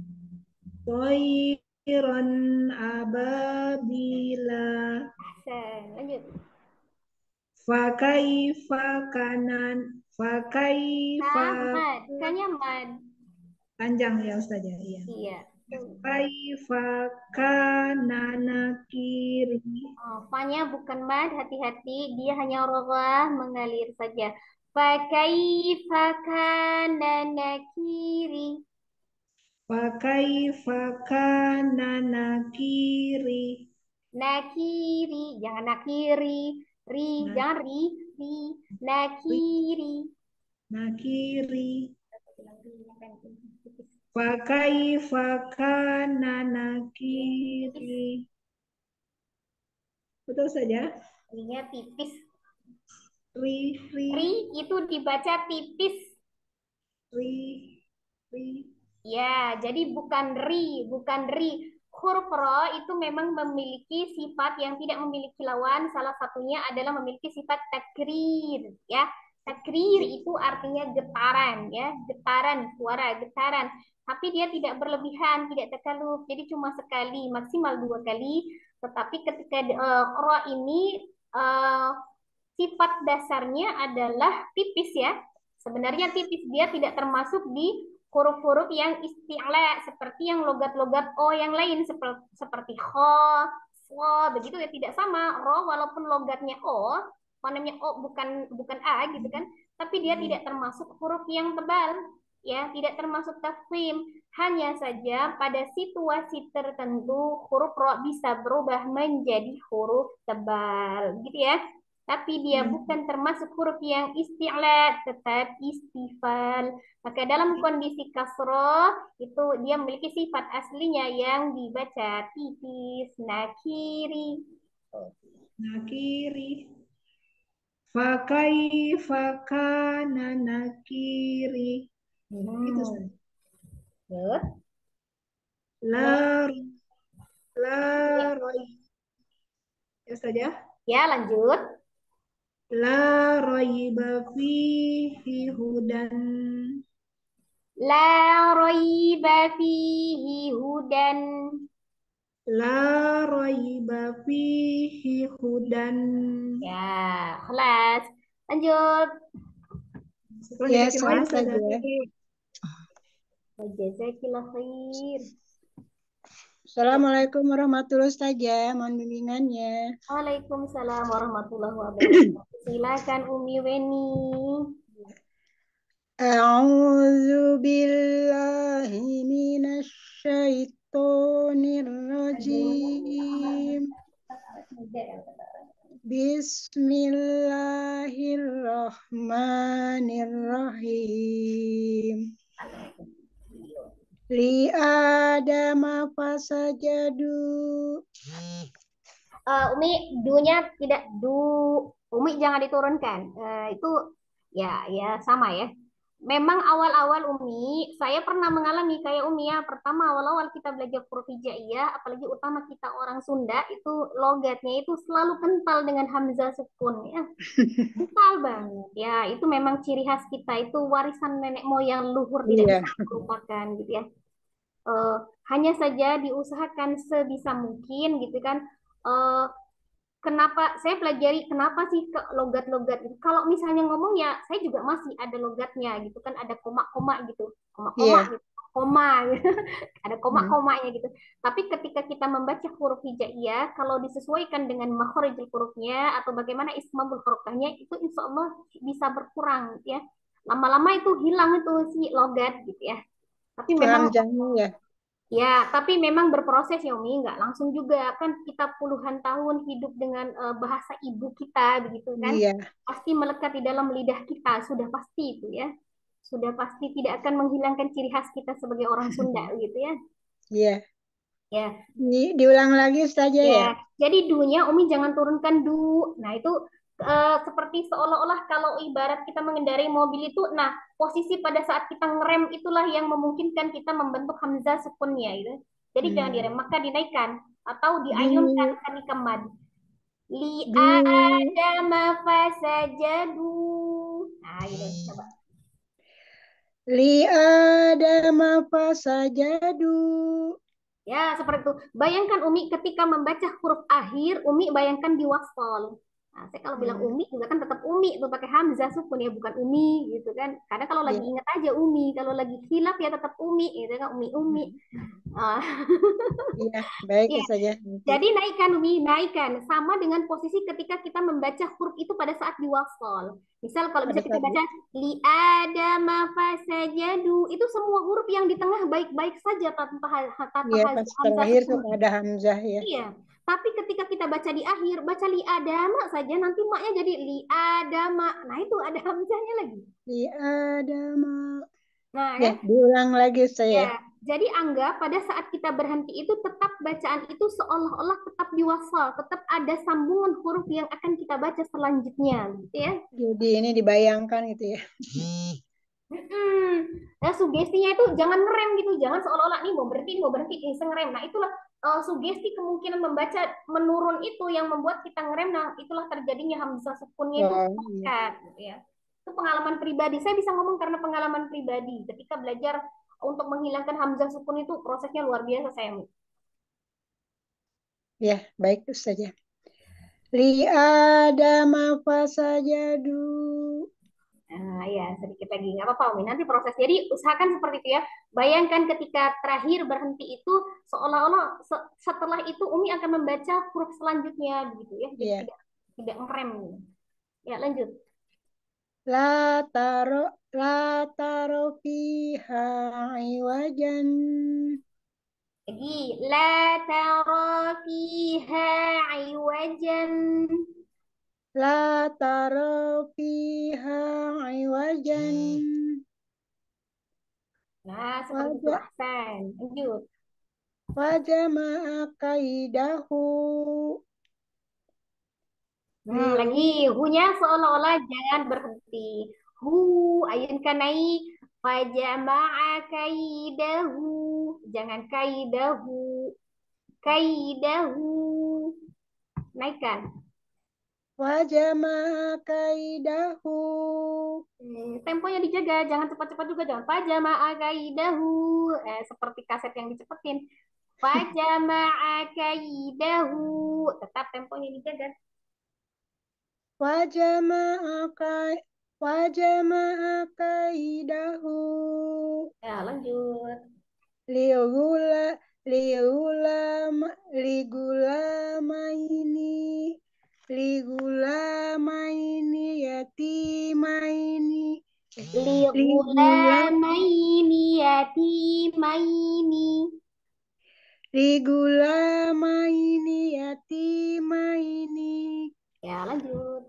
Speaker 4: Toiron ababila.
Speaker 2: Ahsan. Lanjut.
Speaker 4: Fakaifa
Speaker 2: Mad. Kanya mad.
Speaker 4: panjang ya Ustazah. Iya.
Speaker 2: Iya.
Speaker 4: Kaifa kana nakiri.
Speaker 2: Fa-nya bukan mad, hati-hati. Dia hanya roghah mengalir saja. Fakaifa kana nakiri.
Speaker 4: Fakaifa kana nakiri.
Speaker 2: Nakiri, jangan nakiri. Jangan ri. Nakiri.
Speaker 4: Nakiri. Fakaifa kana nakiri. Betul saja.
Speaker 2: Ininya tipis.
Speaker 4: Ri.
Speaker 2: Ri itu dibaca tipis.
Speaker 4: Ri.
Speaker 2: Ya, jadi bukan ri. Huruf ro itu memang memiliki sifat yang tidak memiliki lawan. Salah satunya adalah memiliki sifat takrir, ya. Takrir itu artinya getaran, ya, getaran suara, getaran. Tapi dia tidak berlebihan, tidak takaluf. Jadi cuma sekali, maksimal 2 kali. Tetapi ketika ro ini sifat dasarnya adalah tipis, ya. Sebenarnya tipis, dia tidak termasuk di huruf-huruf yang isti'la seperti yang logat-logat o yang lain seperti kho, so, begitu ya, tidak sama. Ro walaupun logatnya o, phonemnya o bukan a gitu kan, tapi dia tidak termasuk huruf yang tebal, ya, tidak termasuk tafkhim. Hanya saja pada situasi tertentu huruf ro bisa berubah menjadi huruf tebal, gitu ya. Tapi dia bukan termasuk huruf yang isti'la, tetap istifal. Maka dalam kondisi kasroh itu dia memiliki sifat aslinya yang dibaca tipis, nakiri.
Speaker 4: Nakiri. Fakaifa kana nakiri. Itu.
Speaker 2: Good.
Speaker 4: La roi. Ya saja.
Speaker 2: Ya, lanjut.
Speaker 4: La raiba fihi hudan.
Speaker 2: La raiba fihi hudan.
Speaker 4: La raiba fihi hudan.
Speaker 2: Ya, kelas. Lanjut.
Speaker 7: Ya, saya saja.
Speaker 2: Jazakillah khair.
Speaker 7: Assalamualaikum warahmatullahi wabarakatuh. Mohon bimbingannya.
Speaker 2: Waalaikumsalam warahmatullahi wabarakatuh. Silakan Umi Weni.
Speaker 7: A'udzu billahi minasy syaithanir rajim. Bismillahirrahmanirrahim. Li Adama fasajadu.
Speaker 2: Umi, dunya tidak du. Umi jangan diturunkan. Itu ya sama ya. memang awal-awal Umi, saya pernah mengalami kayak Umi ya. Pertama awal-awal kita belajar huruf hijaiyah, apalagi utama kita orang Sunda, itu logatnya itu selalu kental dengan hamzah sukun ya. Kental banget. Ya, itu memang ciri khas kita, itu warisan nenek moyang luhur tidak
Speaker 7: Iya.
Speaker 2: bisa dilupakan gitu ya. Eh, hanya saja diusahakan sebisa mungkin gitu kan. Eh, kenapa saya pelajari kenapa sih ke logat-logat itu. Kalau misalnya ngomong ya saya juga masih ada logatnya gitu kan, ada koma-koma gitu. Koma-koma
Speaker 7: Iya.
Speaker 2: gitu. Koma gitu. Ada
Speaker 7: Hmm.
Speaker 2: koma-komanya gitu. Tapi ketika kita membaca huruf hijaiyah, kalau disesuaikan dengan makhorijul hurufnya atau bagaimana ismul hurufnya, itu insya Allah bisa berkurang gitu ya. Lama-lama itu hilang itu si logat gitu ya. Tapi memang
Speaker 7: Hamzahnya ya.
Speaker 2: ya, tapi memang berproses ya Umi, nggak langsung juga kan kita puluhan tahun hidup dengan bahasa ibu kita begitu kan,
Speaker 7: Iya.
Speaker 2: pasti melekat di dalam lidah kita, sudah pasti itu ya, sudah pasti tidak akan menghilangkan ciri khas kita sebagai orang Sunda gitu ya.
Speaker 7: Iya.
Speaker 2: Ya,
Speaker 7: Diulang lagi saja ya.
Speaker 2: ya. Jadi dunya Umi jangan turunkan du. Nah, itu seperti seolah-olah kalau ibarat kita mengendarai mobil itu, nah posisi pada saat kita ngerem itulah yang memungkinkan kita membentuk hamzah sukunnya itu. Jadi jangan direm, maka dinaikkan atau diayunkan
Speaker 7: Du,
Speaker 2: kan kemad. Li
Speaker 7: du,
Speaker 2: adama fasajadu. Nah, gitu. Coba.
Speaker 7: li adama fasajadu.
Speaker 2: Ya, seperti itu. Bayangkan Umi ketika membaca huruf akhir, Umi bayangkan di wasfal. Nah, saya kalau bilang Umi juga kan tetap Umi itu pakai hamzah sukun ya, bukan Umi gitu kan. Karena kalau lagi
Speaker 7: Iya.
Speaker 2: ingat aja Umi, kalau lagi hilaf ya tetap Umi gitu kan, Umi. Ah,
Speaker 7: Iya, baik
Speaker 2: iya.
Speaker 7: saja.
Speaker 2: Jadi naikkan Umi, naikkan sama dengan posisi ketika kita membaca huruf itu pada saat di wasfal. Misal kalau
Speaker 7: Pada
Speaker 2: bisa kita
Speaker 7: saat
Speaker 2: baca li adama fasajadu, itu semua huruf yang di tengah baik-baik saja tanpa
Speaker 7: iya pas
Speaker 2: hamzah
Speaker 7: terakhir tuh
Speaker 2: sukun.
Speaker 7: ada hamzah ya.
Speaker 2: Iya, tapi ketika kita baca di akhir, baca li adama saja, nanti maknya jadi li adama. Nah, itu ada hamzahnya lagi.
Speaker 7: Li adama.
Speaker 2: Nah,
Speaker 7: Ya,
Speaker 2: kan?
Speaker 7: diulang lagi saya.
Speaker 2: Ya, jadi anggap pada saat kita berhenti itu tetap bacaan itu seolah-olah tetap diwasal, tetap ada sambungan huruf yang akan kita baca selanjutnya, gitu ya.
Speaker 7: Jadi ini dibayangkan gitu ya.
Speaker 2: Nah, sugestinya itu jangan ngerem gitu, jangan seolah-olah nih mau berhenti, iseng ngerem. Nah, itulah sugesti kemungkinan membaca menurun itu yang membuat kita ngerem. Nah, itulah terjadinya hamzah sukunnya itu
Speaker 7: Oh, iya.
Speaker 2: meningkat, gitu ya. Itu pengalaman pribadi. Saya bisa ngomong karena pengalaman pribadi. Ketika belajar untuk menghilangkan hamzah sukun itu prosesnya luar biasa saya.
Speaker 7: Ya, baik saja. Li adama fasajadu.
Speaker 2: Nah, ya sedikit lagi nggak apa-apa Umi. Nanti proses. Jadi usahakan seperti itu ya. Bayangkan ketika terakhir berhenti itu seolah-olah setelah itu Umi akan membaca huruf selanjutnya begitu ya. Jadi
Speaker 7: Ya.
Speaker 2: tidak ngerem. Ya lanjut.
Speaker 7: La taro fiha iwajan.
Speaker 2: Lagi la tara fiha iwajan.
Speaker 7: La taro fiha iwajan.
Speaker 2: Nah, seperti itu ahsan. Lanjut.
Speaker 7: Wajama'a kaidahu.
Speaker 2: Lagi hunya seolah-olah jangan berhenti. Hu ayunkan naik. Fajama'a kaidahu. Jangan kaidahu. Kaidahu. Naikkan.
Speaker 7: Wajama'a kaidahu.
Speaker 2: Temponya dijaga, jangan cepat-cepat juga, jangan fajama'a kaidahu. Seperti kaset yang dicepetin. Fajama'a kaidahu. Tetap temponya dijaga.
Speaker 7: Wajama'a kaidahu.
Speaker 2: Ya, lanjut.
Speaker 7: Ligulamaini yatimaini.
Speaker 2: Ligulamaini yatimaini.
Speaker 7: Ligulamaini yatimaini.
Speaker 2: Ya, lanjut.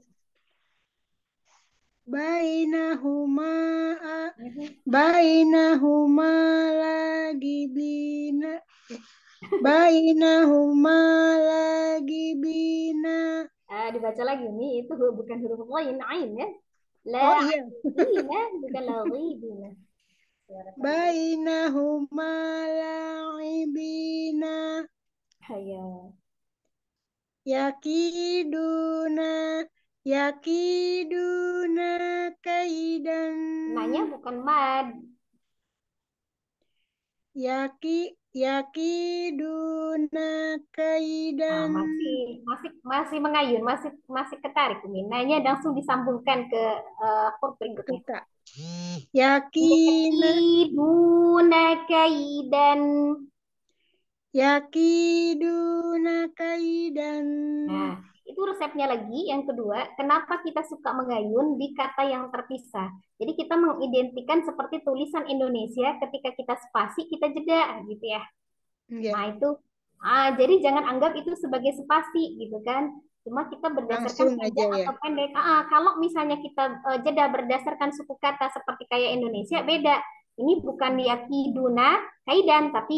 Speaker 7: Bainahuma lagibina. Bainahuma lagibina.
Speaker 2: Dibaca lagi nih, itu bukan huruf lain, ain ya.
Speaker 7: Oh iya.
Speaker 2: la'ibina, bukan laghibina.
Speaker 7: Bainahuma la'ibina.
Speaker 2: Ayo.
Speaker 7: Yakiduna kaidan.
Speaker 2: Nanya bukan mad.
Speaker 7: Yakiduna
Speaker 2: Nah,
Speaker 7: kaidan.
Speaker 2: masih mengayun, masih ketarik Umi. Nanya langsung disambungkan ke huruf berikutnya.
Speaker 7: Suka. Yakina.
Speaker 2: Yakiduna kaidan.
Speaker 7: Yakiduna kaidan.
Speaker 2: Nah, itu resepnya lagi. Yang kedua, kenapa kita suka mengayun di kata yang terpisah? Jadi kita mengidentikan seperti tulisan Indonesia ketika kita spasi, kita jeda gitu ya.
Speaker 7: Ya,
Speaker 2: Nah, itu jadi jangan anggap itu sebagai spasi gitu kan. Cuma kita berdasarkan
Speaker 7: langsung aja
Speaker 2: panjang
Speaker 7: ya.
Speaker 2: atau pendek. Kalau misalnya kita jeda berdasarkan suku kata seperti kayak Indonesia beda. Ini bukan yakiduna kaidan tapi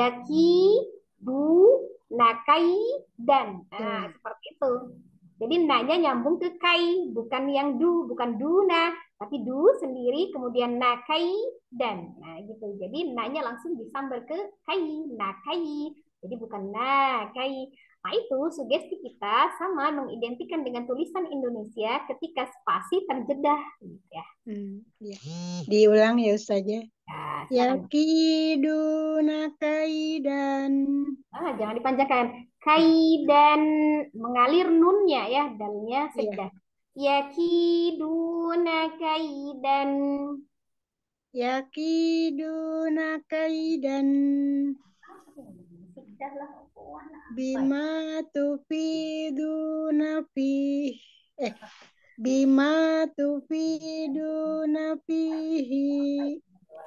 Speaker 2: yakiduna kaidan. Nah, seperti itu. Jadi nanya nyambung ke kai, bukan yang bukan duna, tapi du sendiri kemudian nakai dan. Nah, gitu. Jadi nanya langsung disambar ke kai, nakai. Jadi bukan nakai. Nah, itu sugesti kita sama mengidentikan dengan tulisan Indonesia ketika spasi terjedah gitu ya.
Speaker 7: Ya. Diulang ya Ustazah.
Speaker 2: Nah, silakan.
Speaker 7: Yakiduna kaidan.
Speaker 2: Jangan dipanjangkan. Kaidan mengalir nunnya ya, dalnya sedah. Yakiduna kaidan.
Speaker 7: Yakiduna kaidan. Bima tufiduna fihi. Bima tufiduna fihi.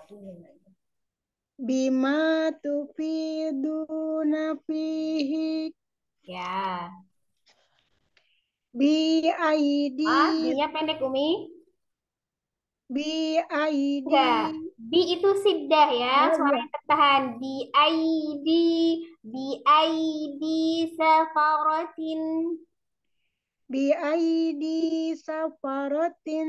Speaker 7: Bima tufiduna fihi.
Speaker 2: Ya.
Speaker 7: Bi aidi.
Speaker 2: Bi-nya pendek Umi.
Speaker 7: Bi aidi.
Speaker 2: Enggak. Bi itu siddah ya, suaranya tertahan. Bi aidi safaratin.
Speaker 7: Bi aidi safaratin.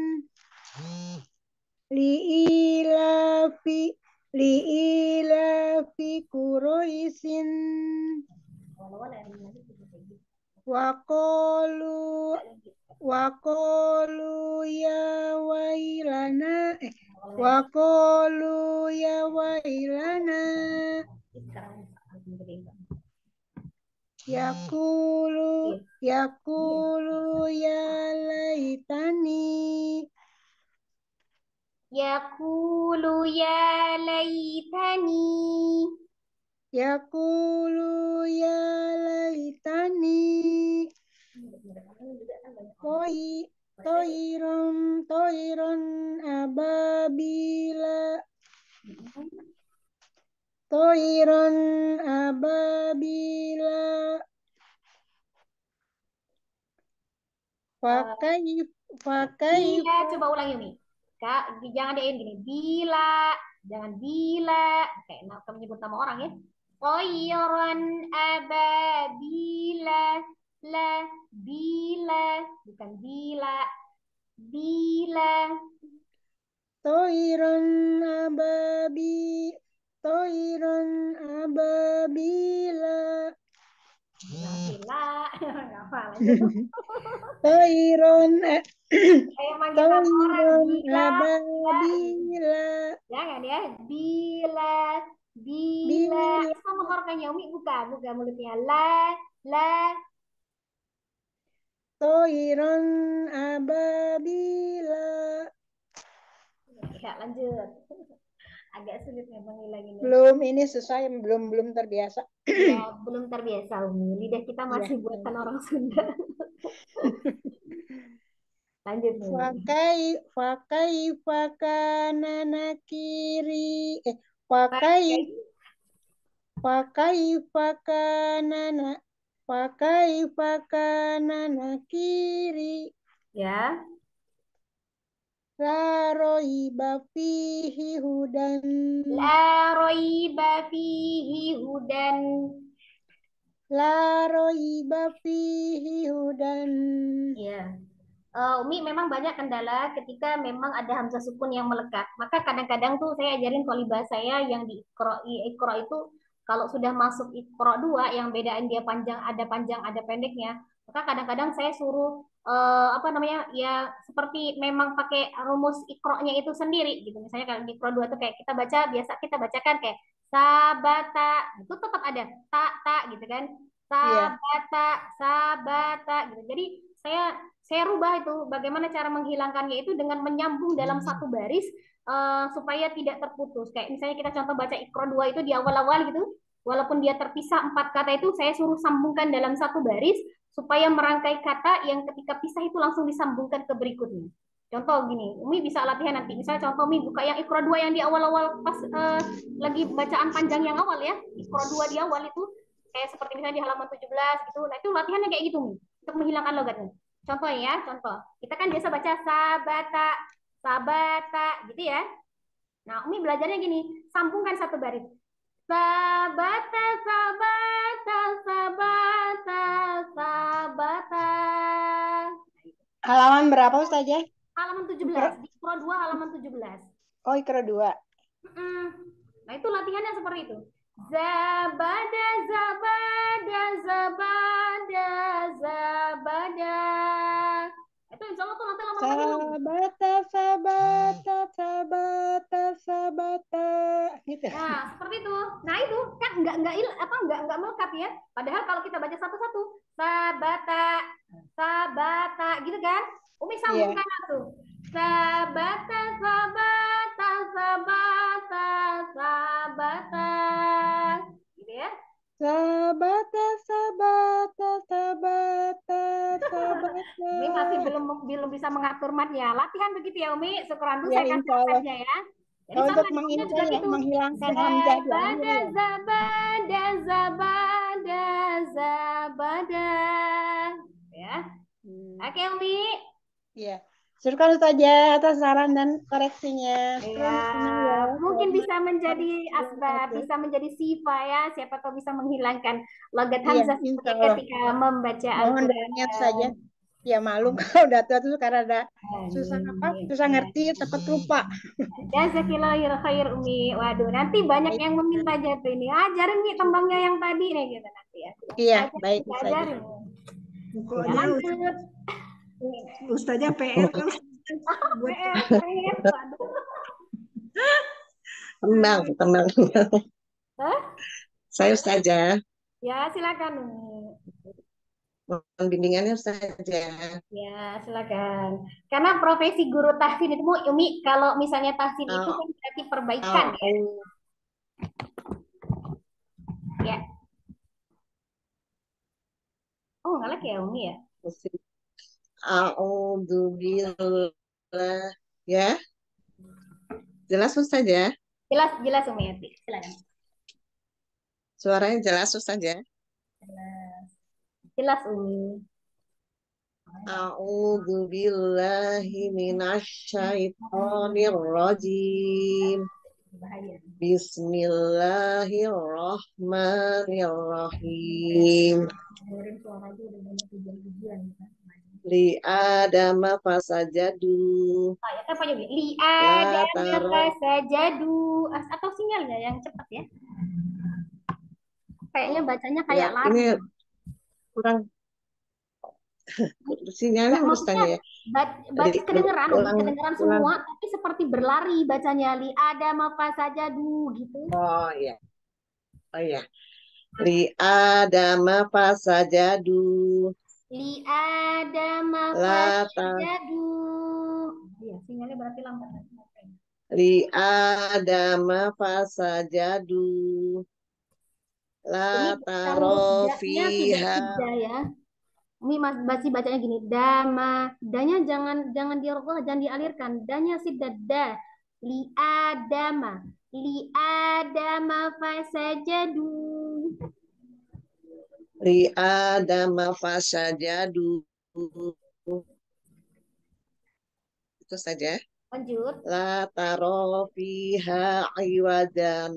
Speaker 7: Li'ilafi Quraisyin. Waqalu ya wailana. Waqalu ya wailana. Yaqulu ya laitani.
Speaker 2: Yaqulu ya laitani.
Speaker 7: Yaqulu ya laitani. Toiron ababila. Toiron ababila. Pakai.
Speaker 2: Bila, coba ulangi Umi. Kak, jangan diin gini. Bila, jangan bila. Kayak kamu menyebut nama orang ya. Toiron ababila. La, bila, bukan bila. Bila.
Speaker 7: Toiron ababila.
Speaker 2: Bila, nggak apa
Speaker 7: Toiron
Speaker 2: ababila. Jangan ya. Bila. Itu menghorkannya Umi buka mulutnya. La.
Speaker 7: Toiron ababila.
Speaker 2: Ya, lanjut. Agak sulit memang ngilanginnya.
Speaker 7: Belum ini susah, belum terbiasa.
Speaker 2: Ya, belum terbiasa Umi. Lidah kita masih buatan orang Sunda. Lanjut nih.
Speaker 7: Fakai fakana nakiri. Fakai fakana nakiri.
Speaker 2: Ya.
Speaker 7: La roiba fihi hudan.
Speaker 2: La roiba fihi hudan.
Speaker 7: La roiba fihi hudan.
Speaker 2: Ya. Umi memang banyak kendala ketika memang ada hamzah sukun yang melekat. Maka kadang-kadang tuh saya ajarin thalibah saya yang di Iqra itu kalau sudah masuk Iqra 2 yang bedain dia panjang, ada pendeknya. Maka kadang-kadang saya suruh apa namanya? Ya seperti memang pakai rumus Iqra-nya itu sendiri gitu. Misalnya kalau di Iqra 2 tuh kayak kita baca biasa kita bacakan kayak sabata itu tetap ada tak gitu kan.
Speaker 7: Iya.
Speaker 2: Sabata, sabata gitu. Jadi saya rubah itu bagaimana cara menghilangkannya itu dengan menyambung dalam satu baris supaya tidak terputus. Kayak misalnya kita contoh baca Iqra 2 itu di awal-awal gitu, walaupun dia terpisah 4 kata itu saya suruh sambungkan dalam satu baris supaya merangkai kata yang ketika pisah itu langsung disambungkan ke berikutnya. Contoh gini, Umi bisa latihan nanti. Misalnya contoh Umi buka yang Iqra 2 yang di awal-awal pas lagi bacaan panjang yang awal ya, Iqra 2 di awal itu kayak seperti misalnya di halaman 17 gitu. Nah, itu latihannya kayak gitu Umi, untuk menghilangkan logatnya. Contoh ya, contoh. Kita kan biasa baca sabata, sabata gitu ya. Nah, Umi belajarnya gini, sambungkan satu baris. Sabata, sabata, sabata, sabata.
Speaker 7: Halaman berapa Ustazah?
Speaker 2: Halaman 17, di Pro 2 halaman 17.
Speaker 7: Oh, Iqra 2.
Speaker 2: Nah, itu latihannya seperti itu. Zabada, zabada, zabada, zabada. Itu insya Allah tuh nanti lama-lama hilang.
Speaker 7: Sabata, sabata, sabata, sabata. Gitu.
Speaker 2: Nah, seperti itu. Nah, itu kan nggak melekat ya. Padahal kalau kita baca satu-satu, sabata, sabata, gitu kan? Umi sambungkan tuh. Sabata, sabata, sabata, sabata. Gitu ya.
Speaker 7: Sabata, sabata, sabata, sabata.
Speaker 2: Umi masih belum bisa mengatur matnya. Latihan begitu ya, Umi. Syukuran dulu
Speaker 7: Ya,
Speaker 2: saya kasih
Speaker 7: insya Allah.
Speaker 2: resepnya ya. Jadi
Speaker 7: Untuk
Speaker 2: sama di juga gitu.
Speaker 7: menghilangkan hamzah di akhir
Speaker 2: Zabada,
Speaker 7: ya.
Speaker 2: zabada, zabada, zabada. Ya. Oke, Umi.
Speaker 7: Iya. Syukur saja atas saran dan koreksinya.
Speaker 2: Ya,
Speaker 7: Ya.
Speaker 2: mungkin bisa menjadi asbab, bisa menjadi sifa ya. Siapa tahu bisa menghilangkan logat hamzah
Speaker 7: Insya Allah.
Speaker 2: ketika membaca
Speaker 7: Mohon
Speaker 2: Al-Quran.
Speaker 7: niat saja. Ya malu kalau udah tua tuh karena ada susah ngerti, cepat lupa.
Speaker 2: Jazakillah khair Umi. Waduh, nanti banyak yang meminta jatuh ini. Ajarin nih tembangnya yang tadi nih gitu nanti ya.
Speaker 7: Iya, baik
Speaker 2: Kita
Speaker 7: saja.
Speaker 2: ajarin. Ya,
Speaker 4: Pokoknya
Speaker 2: lanjut.
Speaker 4: Ustazah PR kan buat
Speaker 2: PR. Waduh.
Speaker 8: Tenang.
Speaker 2: Hah?
Speaker 8: Saya Ustazah.
Speaker 2: Ya, silakan Umi.
Speaker 8: Mohon bimbingannya Ustazah.
Speaker 2: Ya, silakan. Karena profesi guru tahsin itu Umi, kalau misalnya tahsin itu kan berarti perbaikan ya. Ya. Oh, nggak lagi ya Umi ya?
Speaker 8: A'udzubillah. Ya. Jelas Ustazah?
Speaker 2: Jelas Umi. Silakan.
Speaker 8: Suaranya jelas Ustazah?
Speaker 2: Jelas Umi.
Speaker 8: A'udzubillahi minasyaitonir rajim. Bismillahirrahmanirrahim. Li adama fasajadu.
Speaker 2: Li adama fasajadu. Atau sinyalnya yang cepat ya? Kayaknya bacanya kayak lari.
Speaker 8: Ini kurang sinyalnya maksudnya ya.
Speaker 2: Kedengeran semua, tapi seperti berlari bacanya. Li adama fasajadu gitu.
Speaker 8: Oh iya. Li adama fasajadu.
Speaker 2: Li adama fasajadu. Iya, sinyalnya berarti lambat.
Speaker 8: Li adama fasajadu. La taro fiha.
Speaker 2: Ya. Ini masih bacanya gini, dama, danya jangan dirokok, jangan dialirkan, danya sidada, li adama fasajadu.
Speaker 8: Li adama fasajadu. Itu saja.
Speaker 2: Lanjut.
Speaker 8: La taro fiha iwajan.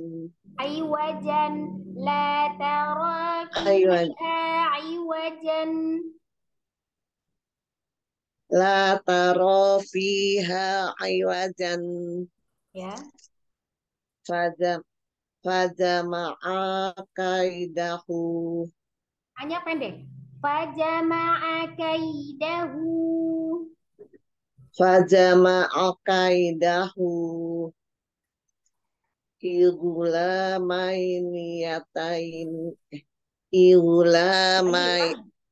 Speaker 2: La taro fiha iwajan.
Speaker 8: La taro fiha iwajan.
Speaker 2: Ya.
Speaker 8: Fajam Fajama'a kaidahu.
Speaker 2: Hanya pendek. Fajama'a kaidahu.
Speaker 8: Fajama'a kaidahu. Igulamainiyatain. Igulamai.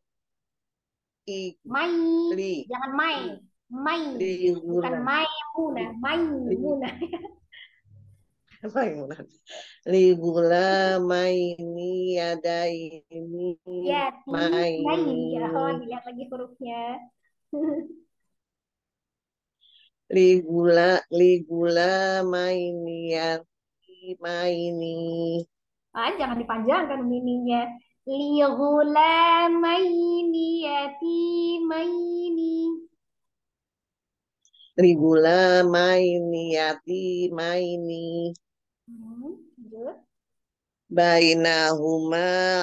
Speaker 2: Mai.
Speaker 8: Li.
Speaker 2: Jangan mai. Mai. Bukan
Speaker 8: Ligulam.
Speaker 2: Maimuna. Maimuna.
Speaker 8: Ligulamainiyadaini.
Speaker 2: Ya, mai. Ya, oh,
Speaker 8: Maini.
Speaker 2: dilihat lagi hurufnya.
Speaker 8: Ligula maini.
Speaker 2: Ah, jangan dipanjangkan mininya. Lighulamaini yatimaini.
Speaker 8: Ligula maini.
Speaker 2: Lanjut.
Speaker 8: Bainahuma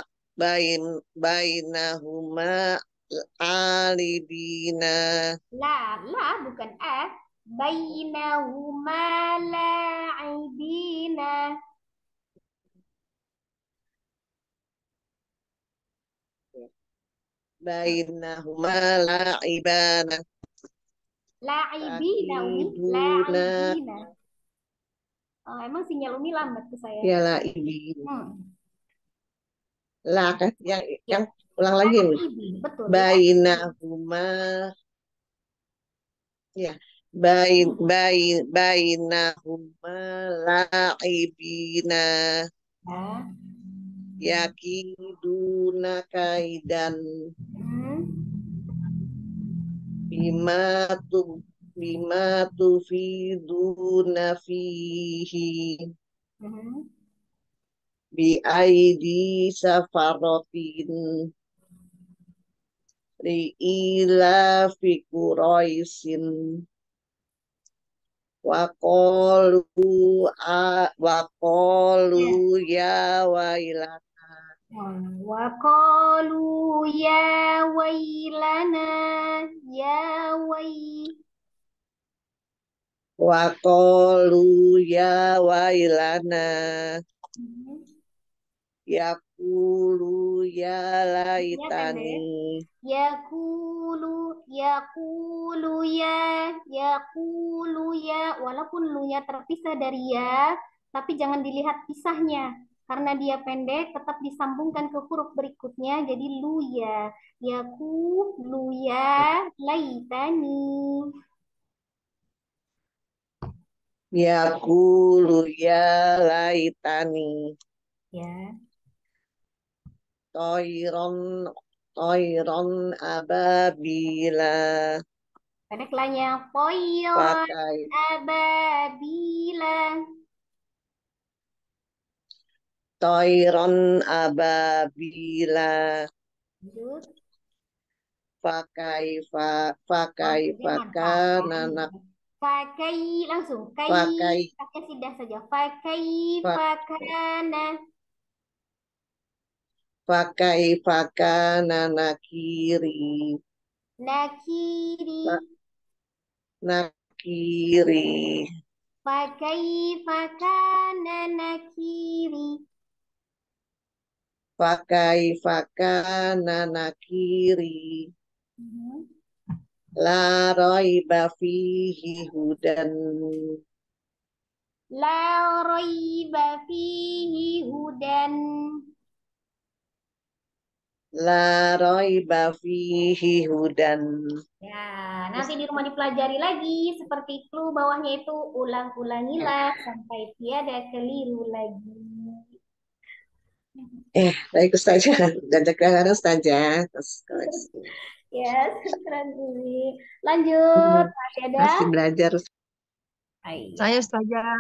Speaker 8: bainahuma alibina.
Speaker 2: La bukan a. Bainahuma la'ibina.
Speaker 8: Bainahuma la'ibana.
Speaker 2: La'ibina, Umi.
Speaker 8: Takiduna
Speaker 2: La'ibina. Oh, emang sinyal Umi lambat ke saya.
Speaker 8: ya la'ibina.
Speaker 2: Hmm.
Speaker 8: La kan
Speaker 2: Ya.
Speaker 8: yang ulang lagi nih.
Speaker 2: La'ibin, betul.
Speaker 8: Bainahuma ya. Bainahuma la'ibina.
Speaker 2: Ya.
Speaker 8: Yakiduna kaidan.
Speaker 2: Hmm.
Speaker 8: Bima tufiduna fihi. Bi aidi safarotin. Ila fi Quraisin. Waqalu ya wailana.
Speaker 2: Wa qalu ya wailana ya
Speaker 8: Waqalu ya wailana. Yaqulu ya laitani.
Speaker 2: Yaqulu ya, walaupun lu-nya terpisah dari ya, tapi jangan dilihat pisahnya karena dia pendek tetap disambungkan ke huruf berikutnya jadi lu ya. Yaqulu ya laitani.
Speaker 8: Yaqulu ya laitani.
Speaker 2: Ya.
Speaker 8: Toiron ababila.
Speaker 2: Pendek lanya toiron
Speaker 8: Pakai
Speaker 2: ababila.
Speaker 8: Toiron ababila.
Speaker 2: Lanjut.
Speaker 8: Pakai
Speaker 2: Jangan
Speaker 8: nanak.
Speaker 2: pakai langsung
Speaker 8: Pakai
Speaker 2: pakai sidah saja. Pakai
Speaker 8: Pak-
Speaker 2: fakana.
Speaker 8: nakiri.
Speaker 2: Nakiri.
Speaker 8: Nakiri.
Speaker 2: Pakai fakana nakiri.
Speaker 8: Fakana nakiri. La raiba fihi hudan.
Speaker 2: La raiba fihi hudan.
Speaker 8: La raiba fihi hudan.
Speaker 2: Ya, nanti di rumah dipelajari lagi seperti clue bawahnya itu ulang-ulangilah sampai tiada keliru lagi.
Speaker 8: Baik Ustazah. Jazakallah Ustazah.
Speaker 2: Ya, keren ini. Lanjut, masih ada?
Speaker 8: Masih belajar.
Speaker 3: Saya Ustazah.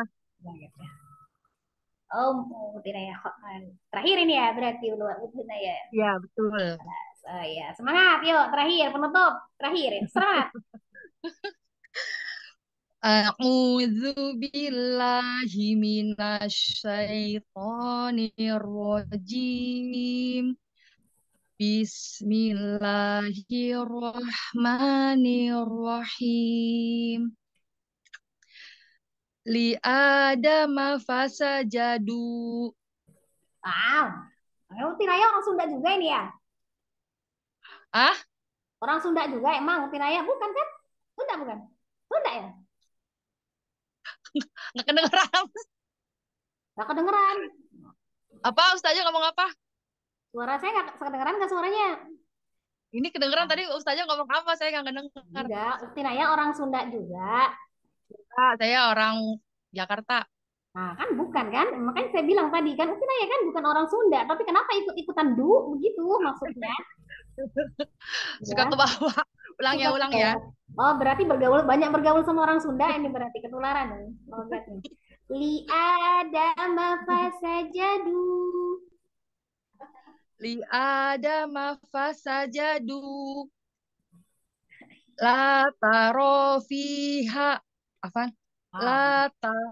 Speaker 2: Oh, tidak ya. Terakhir ini ya berarti Udah ya.
Speaker 3: Ya, betul.
Speaker 2: Oh ya, semangat yuk terakhir penutup terakhir ya. Semangat.
Speaker 3: A'udzu billahi minasy syaithanir rajim. Bismillahirrahmanirrahim. Li Adama fasajadu.
Speaker 2: Wow. Tinaya orang Sunda juga ini ya?
Speaker 3: Ah?
Speaker 2: Orang Sunda juga emang Tinaya bukan kan? Sunda bukan? Sunda ya?
Speaker 3: Nggak kedengeran.
Speaker 2: Nggak kedengeran.
Speaker 3: Apa Ustazah ngomong apa?
Speaker 2: Suara saya nggak kedengeran nggak suaranya?
Speaker 3: Ini kedengeran tadi Ustazah ngomong apa? Saya nggak kedengeran.
Speaker 2: Enggak, Tinaya orang Sunda juga.
Speaker 3: Saya orang Jakarta.
Speaker 2: Nah, kan bukan kan? Makanya saya bilang tadi kan, Tinaya kan bukan orang Sunda, tapi kenapa ikut-ikutan begitu maksudnya?
Speaker 3: Suka
Speaker 2: Ya.
Speaker 3: ke bawah. Ulang ya, ulang ya.
Speaker 2: Oh, berarti banyak bergaul sama orang Sunda ini berarti ketularan nih. Logat nih. Li Adama fasajadu.
Speaker 3: Li Adama fasajadu. La taro fiha. Apa? La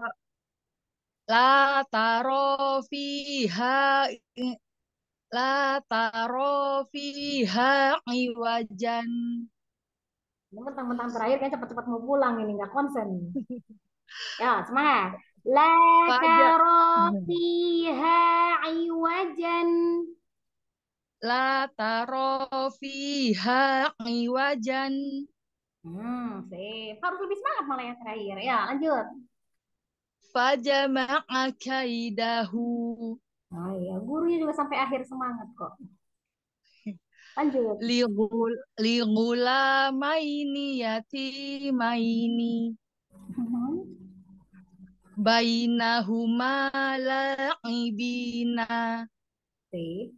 Speaker 3: taro fiha. La taro fiha iwajan.
Speaker 2: Ini mentang-mentang terakhir kan cepat-cepat mau pulang ini nggak konsen. Ya, semangat. La taro fiha iwajan.
Speaker 3: La taro fiha iwajan.
Speaker 2: Sip. Harus lebih semangat malah yang terakhir. Ya, lanjut.
Speaker 3: Fajama'a kaidahu.
Speaker 2: Oh iya, gurunya juga sampai akhir semangat kok. Lanjut.
Speaker 3: Li gulamaini yatimaini. Bainahuma la'ibina.
Speaker 2: Sip.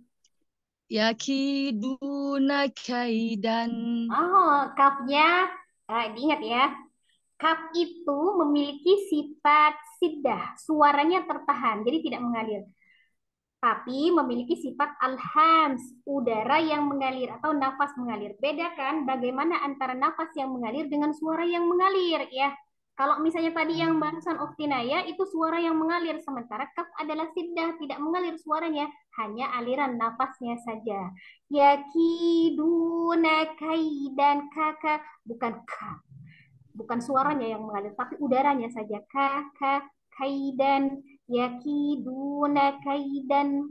Speaker 3: Yakiduna kaidan.
Speaker 2: Oh, kafnya diingat ya. Kaf itu memiliki sifat siddah, suaranya tertahan, jadi tidak mengalir. Tapi memiliki sifat alhams, udara yang mengalir atau nafas mengalir. Bedakan bagaimana antara nafas yang mengalir dengan suara yang mengalir ya. Kalau misalnya tadi yang barusan Uktinaya itu suara yang mengalir, sementara kaf adalah siddah, tidak mengalir suaranya, hanya aliran nafasnya saja. Yakiduna kaidan kakak, bukan kaf. Bukan suaranya yang mengalir, tapi udaranya saja. Kaidan, yakiduna kaidan.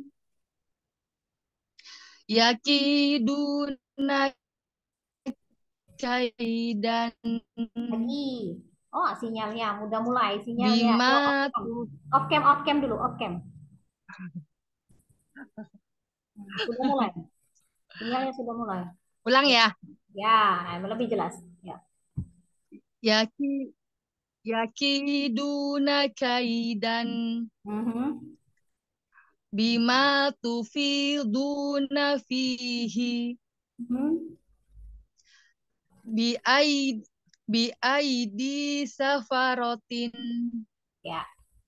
Speaker 3: Yakiduna kaidan.
Speaker 2: Lagi. Oh, sinyalnya. Udah mulai sinyalnya.
Speaker 3: Bima
Speaker 2: off cam dulu, off cam. Sudah mulai. Sinyalnya sudah mulai.
Speaker 3: Ulang ya.
Speaker 2: Ya, lebih jelas. Ya.
Speaker 3: Yakiduna kaidan. Bima tufiduna fihi. Biaidi safarotin.
Speaker 2: Ya.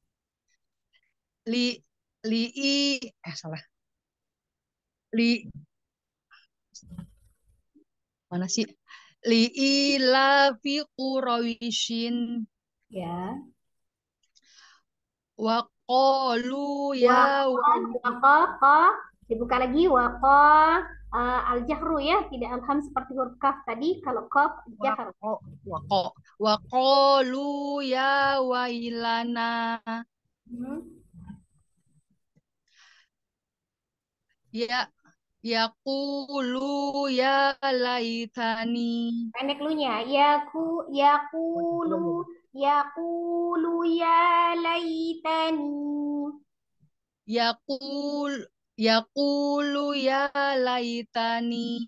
Speaker 3: Salah. Mana sih? Li'ilafi Quraisyin.
Speaker 2: Ya.
Speaker 3: Wa qalu ya
Speaker 2: dibuka lagi waqa al-jahru ya, tidak alham seperti huruf kaf tadi. Kalau kaf jahru.
Speaker 3: Wa qalu ya wailana. Yaqulu ya laitani.
Speaker 2: Pendek lunya. Yaqulu ya laitani.
Speaker 3: Yaqulu ya laitani.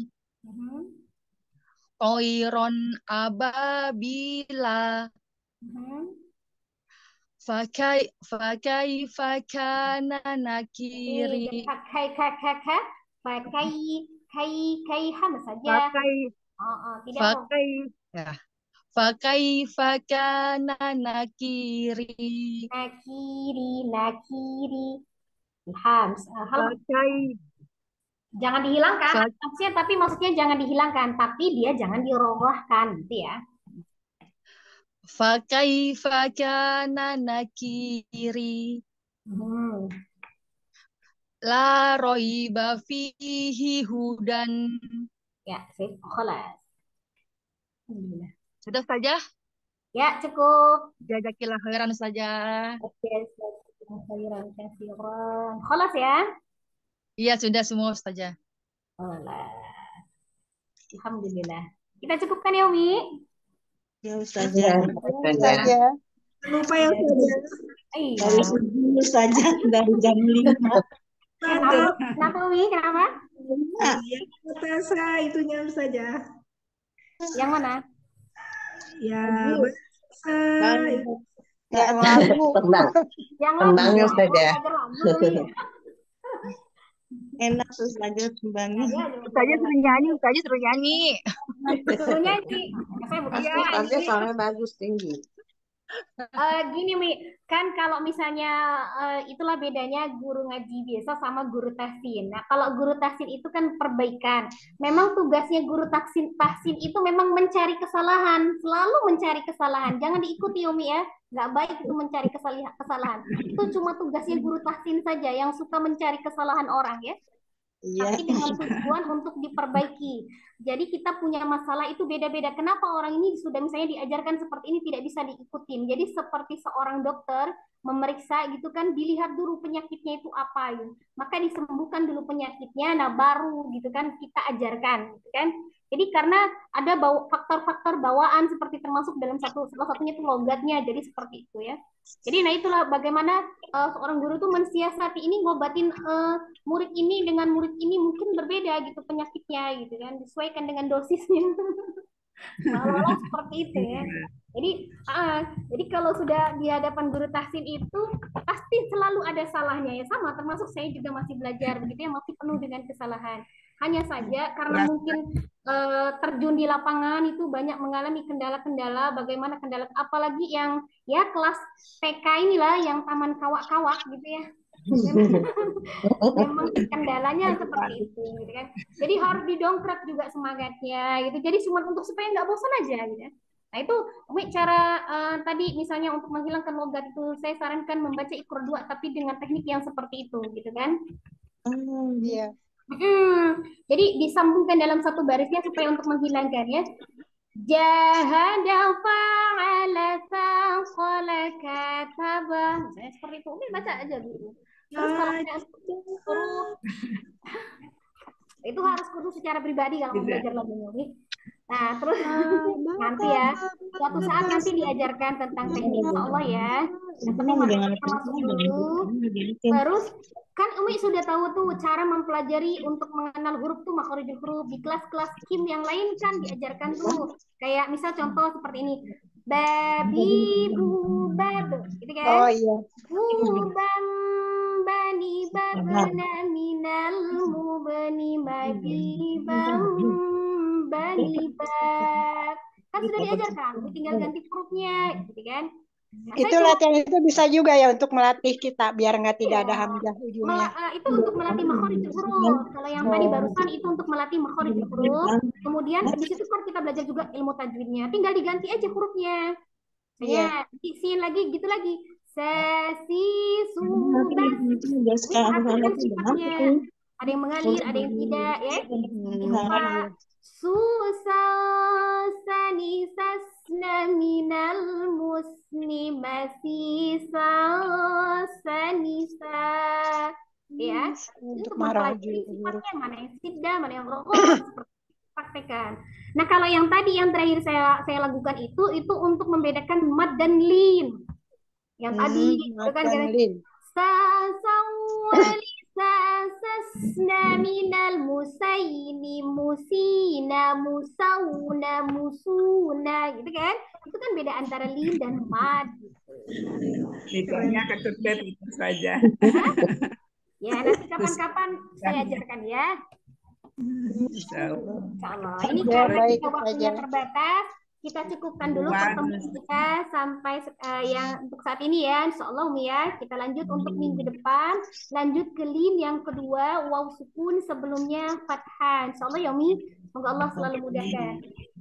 Speaker 3: Toiron ababila. Fakai fakana nakiri.
Speaker 2: Fakai hamzah saja.
Speaker 3: Fakai fakana nakiri.
Speaker 2: Nakiri. Jangan dihilangkan hamzahnya, tapi maksudnya jangan dihilangkan, tapi dia jangan dirorahkan gitu ya.
Speaker 3: Fakaifa kana nakiri. La roiba fihi hudan.
Speaker 2: Ya, sip. Kholas. Alhamdulillah.
Speaker 3: Sudah saja.
Speaker 2: Ya, cukup.
Speaker 3: Jazakillah khairan saja.
Speaker 2: Oke, khairan kasiran. Kholas ya.
Speaker 3: Iya, sudah semua saja.
Speaker 2: Kholas. Alhamdulillah. Kita cukupkan ya, Umi.
Speaker 1: Ya
Speaker 8: Ya,
Speaker 1: Ustazah.
Speaker 8: Ustazah.
Speaker 7: Saja.
Speaker 4: Lupa ya Ustazah.
Speaker 2: Iya.
Speaker 1: Dari subuh saja dari jam 5.
Speaker 2: Kenapa, Umi? Kenapa?
Speaker 4: Yang Tasa itunya Ustazah.
Speaker 2: Yang mana?
Speaker 4: Ya, bahasa.
Speaker 7: Yang lagu.
Speaker 8: Tenang.
Speaker 2: Yang
Speaker 8: Tenang ya
Speaker 2: lagu.
Speaker 8: Ustazah.
Speaker 2: Belajar lagu, Umi.
Speaker 1: Enak Ustazah kembangnya.
Speaker 2: Ya,
Speaker 3: Ustazah suruh nyanyi, Ustazah suruh nyanyi.
Speaker 2: suruh nyanyi. Saya bukan
Speaker 3: Iya.
Speaker 8: Ustazah soalnya bagus tinggi.
Speaker 2: Gini Mi, kan kalau misalnya itulah bedanya guru ngaji biasa sama guru tahsin. Nah, kalau guru tahsin itu kan perbaikan. Memang tugasnya guru tahsin itu memang mencari kesalahan, selalu mencari kesalahan. Jangan diikuti Umi ya, nggak baik itu mencari kesalahan. Itu cuma tugasnya guru tahsin saja yang suka mencari kesalahan orang ya.
Speaker 1: Iya.
Speaker 2: Tapi dengan tujuan untuk diperbaiki. Jadi kita punya masalah itu beda-beda. Kenapa orang ini sudah misalnya diajarkan seperti ini tidak bisa diikutin. Jadi seperti seorang dokter memeriksa gitu kan, dilihat dulu penyakitnya itu apa gitu. Maka disembuhkan dulu penyakitnya, nah baru gitu kan kita ajarkan gitu kan. Jadi karena ada faktor-faktor bawaan seperti termasuk dalam salah satunya itu logatnya. Jadi seperti itu ya. Jadi nah itulah bagaimana seorang guru tuh mensiasati ini ngobatin murid ini dengan murid ini mungkin berbeda gitu penyakitnya gitu kan, disesuaikan dengan dosisnya. Malah seperti itu ya. Jadi kalau sudah di hadapan guru tahsin itu pasti selalu ada salahnya ya, sama termasuk saya juga masih belajar begitu ya, masih penuh dengan kesalahan. Hanya saja karena mungkin terjun di lapangan itu banyak mengalami kendala-kendala, bagaimana kendala apalagi yang ya kelas TK inilah yang taman kawak-kawak gitu ya. Memang kendalanya seperti itu gitu kan. Jadi harus didongkrak juga semangatnya gitu. Jadi cuma untuk supaya nggak bosan aja gitu. Nah itu Umi cara tadi misalnya untuk menghilangkan logat itu saya sarankan membaca Iqra 2 tapi dengan teknik yang seperti itu gitu kan.
Speaker 7: Iya.
Speaker 2: Jadi disambungkan dalam satu barisnya supaya untuk menghilangkannya. Jahada fa'ala fa'ala kataba. Misalnya seperti itu. Umi baca aja dulu. Terus kalau huruf itu harus kudu secara pribadi kalau mau belajar lagi Umi. Nah, terus nanti ya, suatu saat nanti diajarkan tentang teknik Allah ya. Yang penting masuk dulu. Terus kan Umi sudah tahu tuh cara mempelajari untuk mengenal huruf tuh makhorijul huruf di kelas-kelas kim yang lain kan diajarkan tuh. Kayak misal contoh seperti ini. Babi bubab, gitu kan?
Speaker 7: Oh iya.
Speaker 2: Bubam bani babana minal mubani babi bam bani bab. Kan sudah diajarkan, tinggal ganti hurufnya, gitu kan? Nah,
Speaker 7: Itu latihan itu bisa juga ya untuk melatih kita biar nggak tidak ada hamzah ujungnya.
Speaker 2: Itu untuk melatih makhorijul huruf. Kalau yang tadi barusan itu untuk melatih makhorijul huruf. Kemudian di situ kan kita belajar juga ilmu tajwidnya. Tinggal diganti aja hurufnya. Ya, diisiin lagi gitu lagi. Sasi subas. Perhatikan sifatnya. Ada yang mengalir, ada yang tidak ya. Susah sani sasna minal musni masisa sanisa ya untuk mempelajari sifatnya mana yang sidah mana yang rokoh seperti praktekan. Nah kalau yang tadi yang terakhir saya lakukan itu untuk membedakan mad dan lin. Yang tadi itu kan sasawali sasasna minal musaini musina musauna musuna gitu kan, itu kan beda antara lin dan mad gitu.
Speaker 5: Lidahnya kecepet itu saja.
Speaker 2: Ya nanti kapan-kapan saya ajarkan ya. Insyaallah. Ini karena kita waktunya terbatas, kita cukupkan dulu pertemuan kita sampai yang untuk saat ini ya. Insyaallah Umi ya. Kita lanjut untuk minggu depan, lanjut ke lin yang kedua waw sukun sebelumnya fathah. Insyaallah ya Umi. Semoga Allah selalu mudahkan.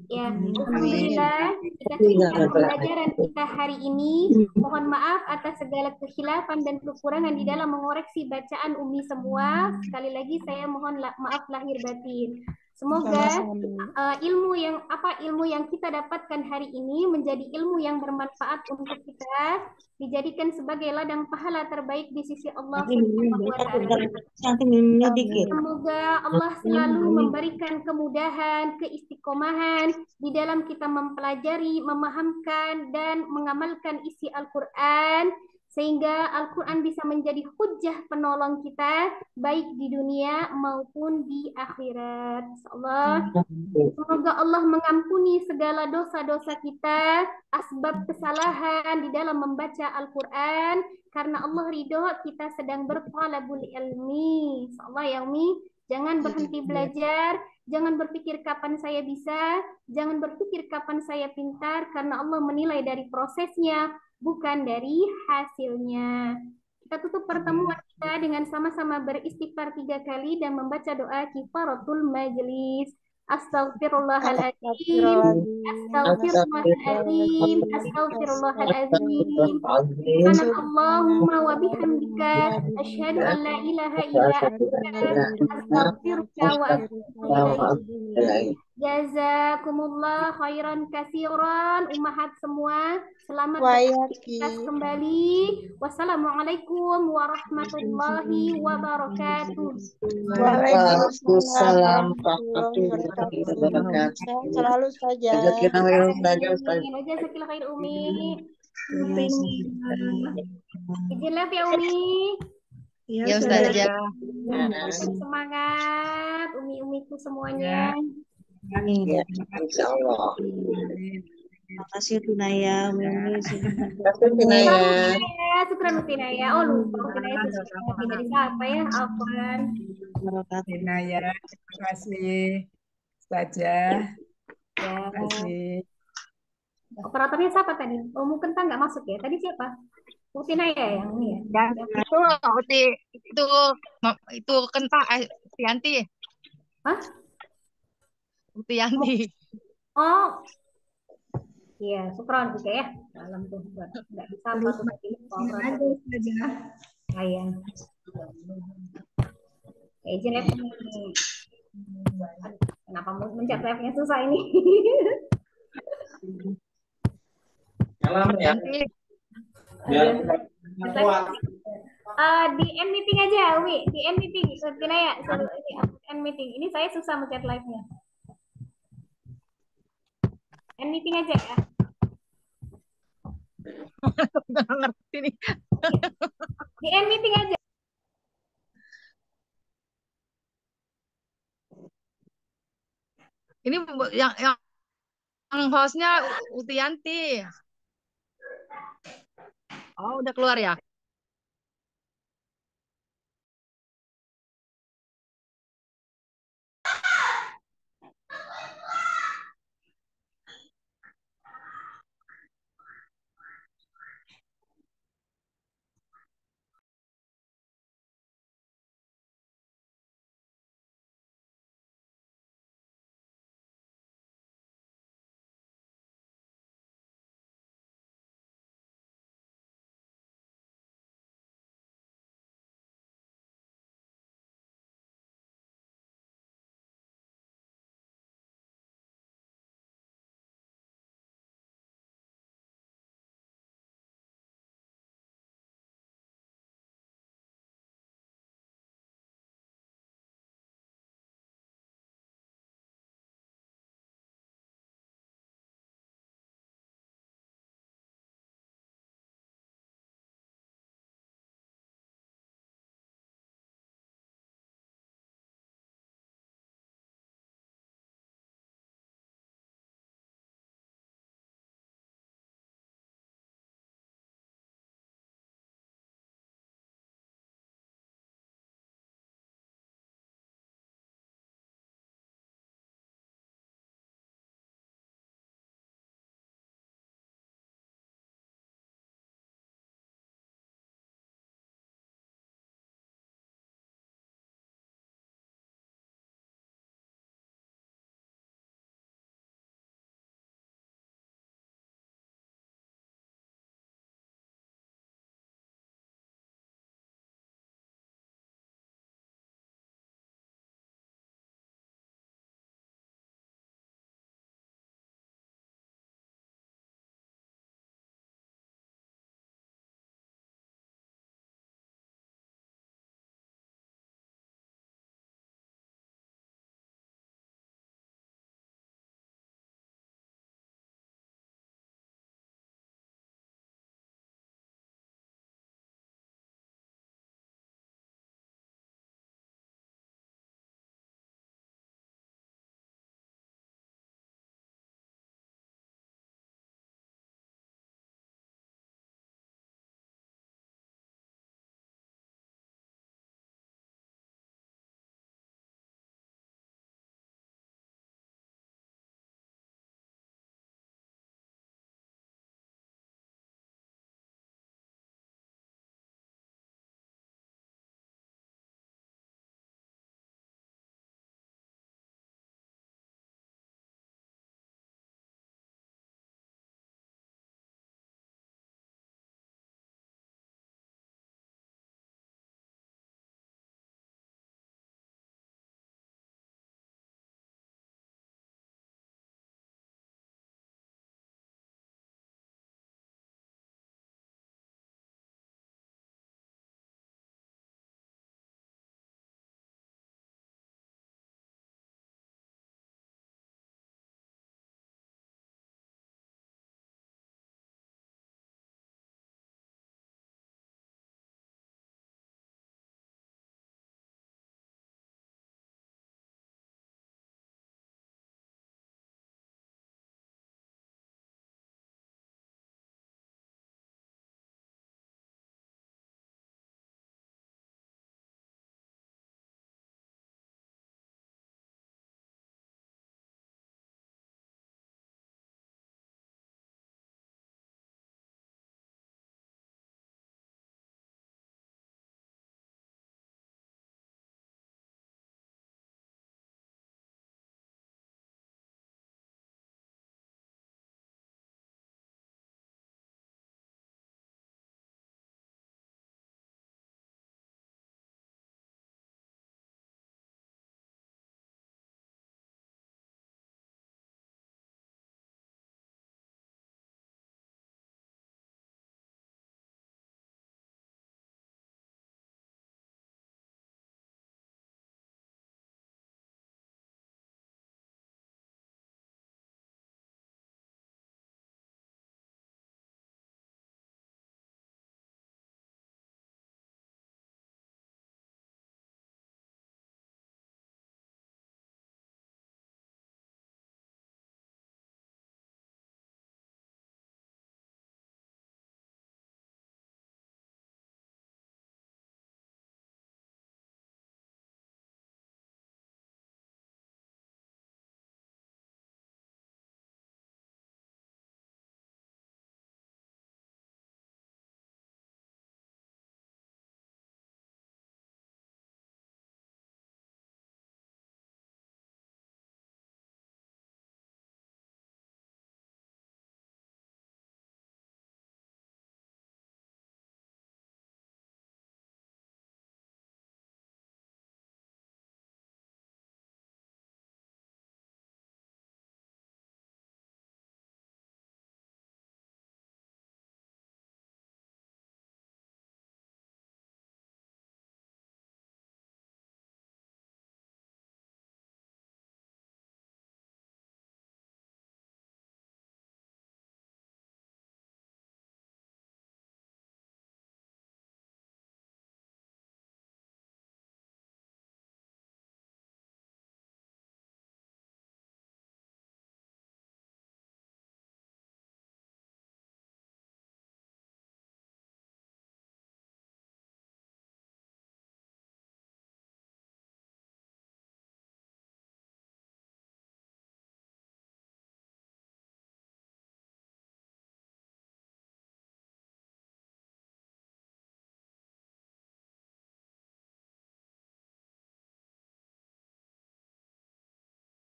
Speaker 2: Ya, alhamdulillah kita cukupkan pembelajaran kita hari ini. Mohon maaf atas segala kekhilafan dan kekurangan di dalam mengoreksi bacaan Umi semua. Sekali lagi saya mohon maaf lahir batin. Semoga ilmu yang kita dapatkan hari ini menjadi ilmu yang bermanfaat untuk kita, dijadikan sebagai ladang pahala terbaik di sisi Allah Subhanahu wa Ta'ala. Semoga Allah selalu memberikan kemudahan, keistiqomahan di dalam kita mempelajari, memahamkan, dan mengamalkan isi Al-Quran, sehingga Al-Quran bisa menjadi hujjah penolong kita, baik di dunia maupun di akhirat. Insyaallah. Semoga Allah mengampuni segala dosa-dosa kita, asbab kesalahan di dalam membaca Al-Quran, karena Allah ridho kita sedang berthalabul ilmi. Insyaallah ya Umi, jangan berhenti belajar, jangan berpikir kapan saya bisa, jangan berpikir kapan saya pintar, karena Allah menilai dari prosesnya, bukan dari hasilnya. Kita tutup pertemuan kita dengan sama-sama beristighfar 3 kali dan membaca doa kifaratul majlis. Astaghfirullahaladzim, astaghfirullahaladzim, astaghfirullahaladzim. Subhanallahumma wa bihamdika asyhadu an la ilaha illa anta astaghfiruka wa atubu ilaik. Jazakumullah khairan katsiran ummahat semua. Selamat beraktivitas kembali. Wassalamualaikum warahmatullahi wabarakatuh.
Speaker 8: Waalaikumsalam warahmatullahi wabarakatuh.
Speaker 7: Selalu saja.
Speaker 2: Jazakallahu khair Umi. Izin live ya Umi.
Speaker 3: Ya Ustazah.
Speaker 2: Semangat Umi-umiku semuanya.
Speaker 8: Ya, insya Allah.
Speaker 1: Terima kasih Tunaya, Umi.
Speaker 2: Syukran Tinaya. Oh lupa Tinaya dari siapa ya? Afwan.
Speaker 5: Tinaya, terima kasih. Ustazah.
Speaker 2: Ya.
Speaker 5: Terima kasih.
Speaker 2: Operatornya siapa tadi? Oh mungkin nggak masuk ya. Tadi siapa? Tinaya yang ini ya.
Speaker 3: Itu Kenta Tianti.
Speaker 2: Hah?
Speaker 3: Tianti.
Speaker 2: Oh, iya, syukron juga ya. Dalam tuh nggak bisa apa tuh tadi. Iya. Izin live ini. Kenapa mencet live-nya susah ini? Di end meeting aja, Wi. Di end meeting, Tinaya. End meeting. Ini saya susah mencet live-nya. End meeting aja ya.
Speaker 3: Nggak ngerti nih.
Speaker 2: Di end meeting aja.
Speaker 3: Ini yang hostnya Utianti. Oh, udah keluar ya?